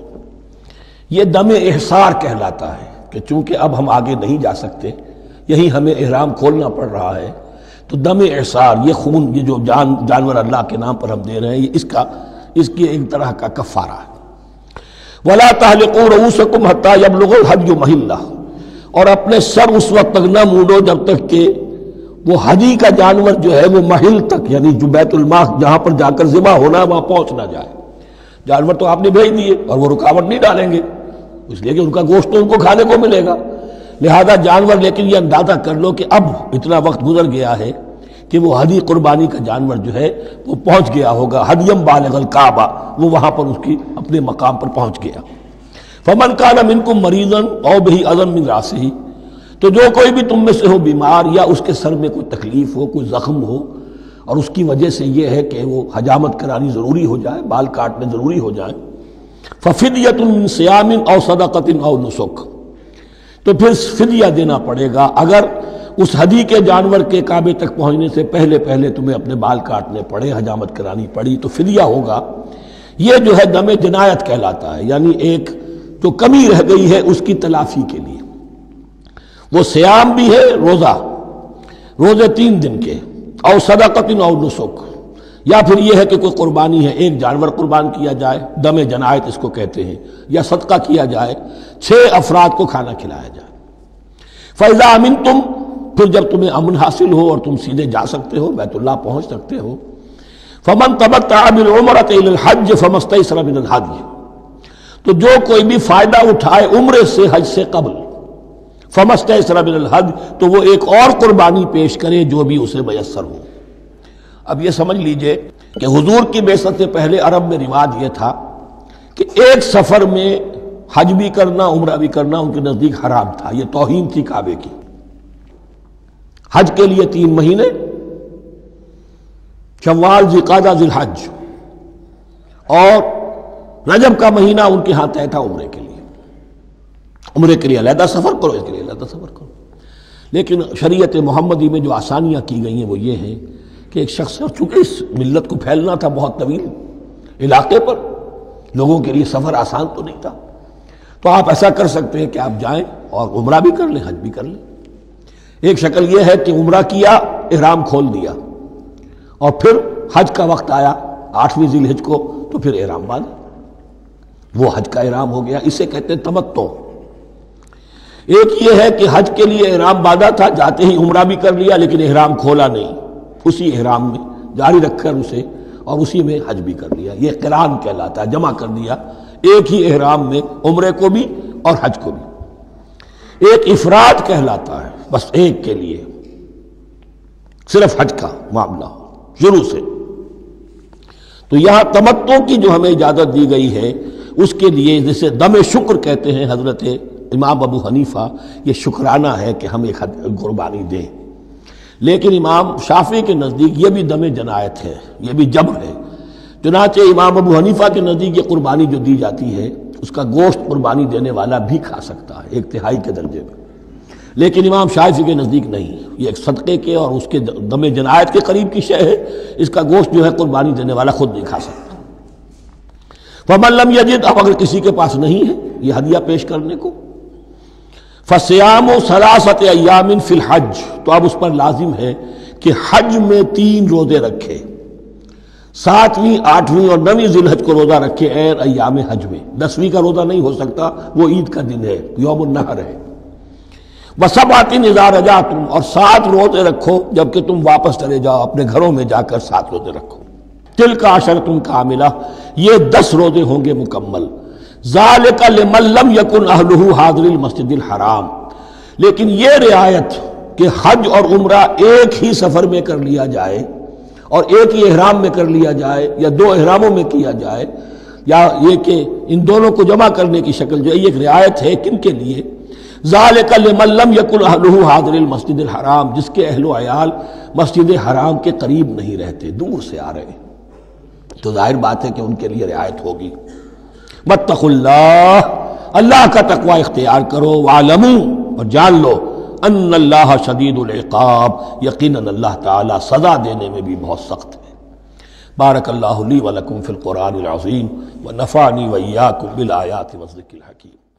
یہ دم احصار کہلاتا ہے کہ چونکہ اب ہم آگے نہیں جا سکتے، یہی ہمیں احرام کھولنا پڑ رہا ہے، تو دم احصار، یہ خون، یہ جو جان جانور اللہ کے نام پر ہم دے رہے ہیں، یہ اس کا اس کی ایک طرح کا کفارہ ہے۔ وَلَا تَحْلِقُوا رُؤُوسَكُمْ حَتَّى يَبْلُغَ الْهَدْيُ مَحِلَّهُ، اور اپنے سر اس وقت تک نہ مونڈو جب تک کہ وہ ہدی کا جانور جو ہے وہ محل تک، یعنی جو بیت الماء جہاں پر جا کر ذبح ہونا ہے وہاں پہنچ نہ جائے۔ جانور تو آپ نے بھیج دیے اور وہ رکاوٹ نہیں ڈالیں گے، اس لیے کہ ان کا گوشت تو ان کو کھانے کو ملے گا، لہذا جانور، لیکن یہ اندازہ کر لو کہ اب اتنا وقت گزر گیا ہے کہ وہ ہدی قربانی کا جانور جو ہے وہ پہنچ گیا ہوگا، ہدیم بالغ الکعبہ، وہ وہاں پر اس کی اپنے مقام پر پہنچ گیا۔ فمن کان منکم مریضا او بہ اذی من راسہ، تو جو کوئی بھی تم میں سے ہو بیمار یا اس کے سر میں کوئی تکلیف ہو، کوئی زخم ہو، اور اس کی وجہ سے یہ ہے کہ وہ حجامت کرانی ضروری ہو جائے، بال کاٹنے ضروری ہو جائیں، ففدیۃ من صیام او صدقۃ او نسک، تو پھر فدیہ دینا پڑے گا۔ اگر اس ہدی کے جانور کے کعبے تک پہنچنے سے پہلے پہلے تمہیں اپنے بال کاٹنے پڑے، حجامت کرانی پڑی، تو فدیہ ہوگا۔ یہ جو ہے دم جنایت کہلاتا ہے، یعنی ایک جو کمی رہ گئی ہے اس کی تلافی کے لیے۔ وہ سیام بھی ہے، روزہ، روزے تین دن کے، او صدقۃ او نسک، یا پھر یہ ہے کہ کوئی قربانی ہے، ایک جانور قربان کیا جائے، دم جنایت اس کو کہتے ہیں، یا صدقہ کیا جائے، چھ افراد کو کھانا کھلایا جائے۔ فَإِذَا أَمِنْتُمْ، پھر جب تمہیں امن حاصل ہو اور تم سیدھے جا سکتے ہو، بیت اللہ پہنچ سکتے ہو، فَمَنْ تَمَتَّعَ بِالْعُمْرَةِ إِلَى الْحَجِّ فَمَا اسْتَيْسَرَ مِنَ الْهَدْيِ، تو جو کوئی بھی فائدہ اٹھائے عمرے سے حج سے قبل، فَمَا اسْتَيْسَرَ مِنَ الْهَدْيِ، تو وہ ایک اور قربانی پیش کرے جو بھی اسے میسر ہو۔ اب یہ سمجھ لیجئے کہ حضور کی بعثت سے پہلے عرب میں رواج یہ تھا کہ ایک سفر میں حج بھی کرنا، عمرہ بھی کرنا ان کے نزدیک حرام تھا، یہ توہین تھی کعبے کی۔ حج کے لیے تین مہینے، شوال، ذوالقعدہ، ذی الحج، اور رجب کا مہینہ ان کے ہاں طے تھا عمرے کے لیے۔ عمرے کے لیے علیحدہ سفر کرو، اس کے لیے علیحدہ سفر کرو۔ لیکن شریعت محمدی میں جو آسانیاں کی گئی ہیں وہ یہ ہیں کہ ایک شخص، چونکہ اس ملت کو پھیلنا تھا بہت طویل علاقے پر، لوگوں کے لیے سفر آسان تو نہیں تھا، تو آپ ایسا کر سکتے ہیں کہ آپ جائیں اور عمرہ بھی کر لیں، حج بھی کر لیں۔ ایک شکل یہ ہے کہ عمرہ کیا، احرام کھول دیا، اور پھر حج کا وقت آیا آٹھویں ذی الحج کو تو پھر احرام باندھا، وہ حج کا احرام ہو گیا، اسے کہتے ہیں تمتع۔ ایک یہ ہے کہ حج کے لیے احرام باندھا تھا، جاتے ہی عمرہ بھی کر لیا لیکن احرام کھولا نہیں، اسی احرام میں جاری رکھ کر اسے اور اسی میں حج بھی کر لیا، یہ قران کہلاتا ہے، جمع کر دیا ایک ہی احرام میں عمرے کو بھی اور حج کو بھی۔ ایک افراد کہلاتا ہے، بس ایک کے لیے صرف حج کا معاملہ شروع سے۔ تو یہاں تمتع کی جو ہمیں اجازت دی گئی ہے اس کے لیے، جسے دم شکر کہتے ہیں حضرت امام ابو حنیفہ، یہ شکرانہ ہے کہ ہم ایک قربانی دیں۔ لیکن امام شافعی کے نزدیک یہ بھی دم جنایت ہے، یہ بھی جبر ہے، چنانچہ امام ابو حنیفہ کے نزدیک یہ قربانی جو دی جاتی ہے اس کا گوشت قربانی دینے والا بھی کھا سکتا ہے ایک تہائی کے درجے میں، لیکن امام شافعی کے نزدیک نہیں، یہ ایک صدقے کے اور اس کے دم جنایت کے قریب کی شے ہے، اس کا گوشت جو ہے قربانی دینے والا خود نہیں کھا سکتا۔ فَمَن لَّمْ يَجِدْ، اب اگر کسی کے پاس نہیں ہے یہ ہدیہ پیش کرنے کو، فَصِيَامُ ثَلَاثَةِ أَيَّامٍ فِي الْحَجِّ، تو اب اس پر لازم ہے کہ حج میں تین روزے رکھے، ساتویں، آٹھویں اور نویں ذی الحج کو روزہ رکھے غیر ایام حج میں۔ دسویں کا روزہ نہیں ہو سکتا، وہ عید کا دن ہے، یوم النحر ہے۔ وَسَبْعَةٍ إِذَا رَجَعْتُمْ، اور سات روزے رکھو جب کہ تم واپس چلے جاؤ، اپنے گھروں میں جا کر سات روزے رکھو۔ تِلْکَ عَشَرَةٌ کاملہ، یہ دس روزے ہوں گے مکمل۔ ذَلِكَ لِمَن لَّمْ يَكُنْ أَهْلُهُ حَاضِرِ الْمَسْجِدِ الْحَرَامِ، لیکن یہ رعایت کہ حج اور عمرہ ایک ہی سفر میں کر لیا جائے اور ایک ہی احرام میں کر لیا جائے یا دو احراموں میں کیا جائے، یا یہ کہ ان دونوں کو جمع کرنے کی شکل جو ہے، یہ ایک رعایت ہے کن کے لیے؟ ذَلِكَ لِمَن لَّمْ يَكُنْ أَهْلُهُ حَاضِرِ الْمَسْجِدِ الْحَرَامِ، جس کے اہل و عیال مسجد حرام کے قریب نہیں رہتے، دور سے آ رہے ہیں، تو ظاہر بات ہے کہ ان کے لیے رعایت ہوگی۔ وَاتَّقُوا اللَّهَ، اللہ کا تقوی اختیار کرو، وَاعْلَمُوا، اور جان لو، ان اللہ شدید العقاب، یقیناً اللہ تعالیٰ سزا دینے میں بھی بہت سخت ہے۔ بارک اللہ لی ولکم فی القرآن العظیم ونفعنی وإیاکم بالآیات والذکر الحکیم۔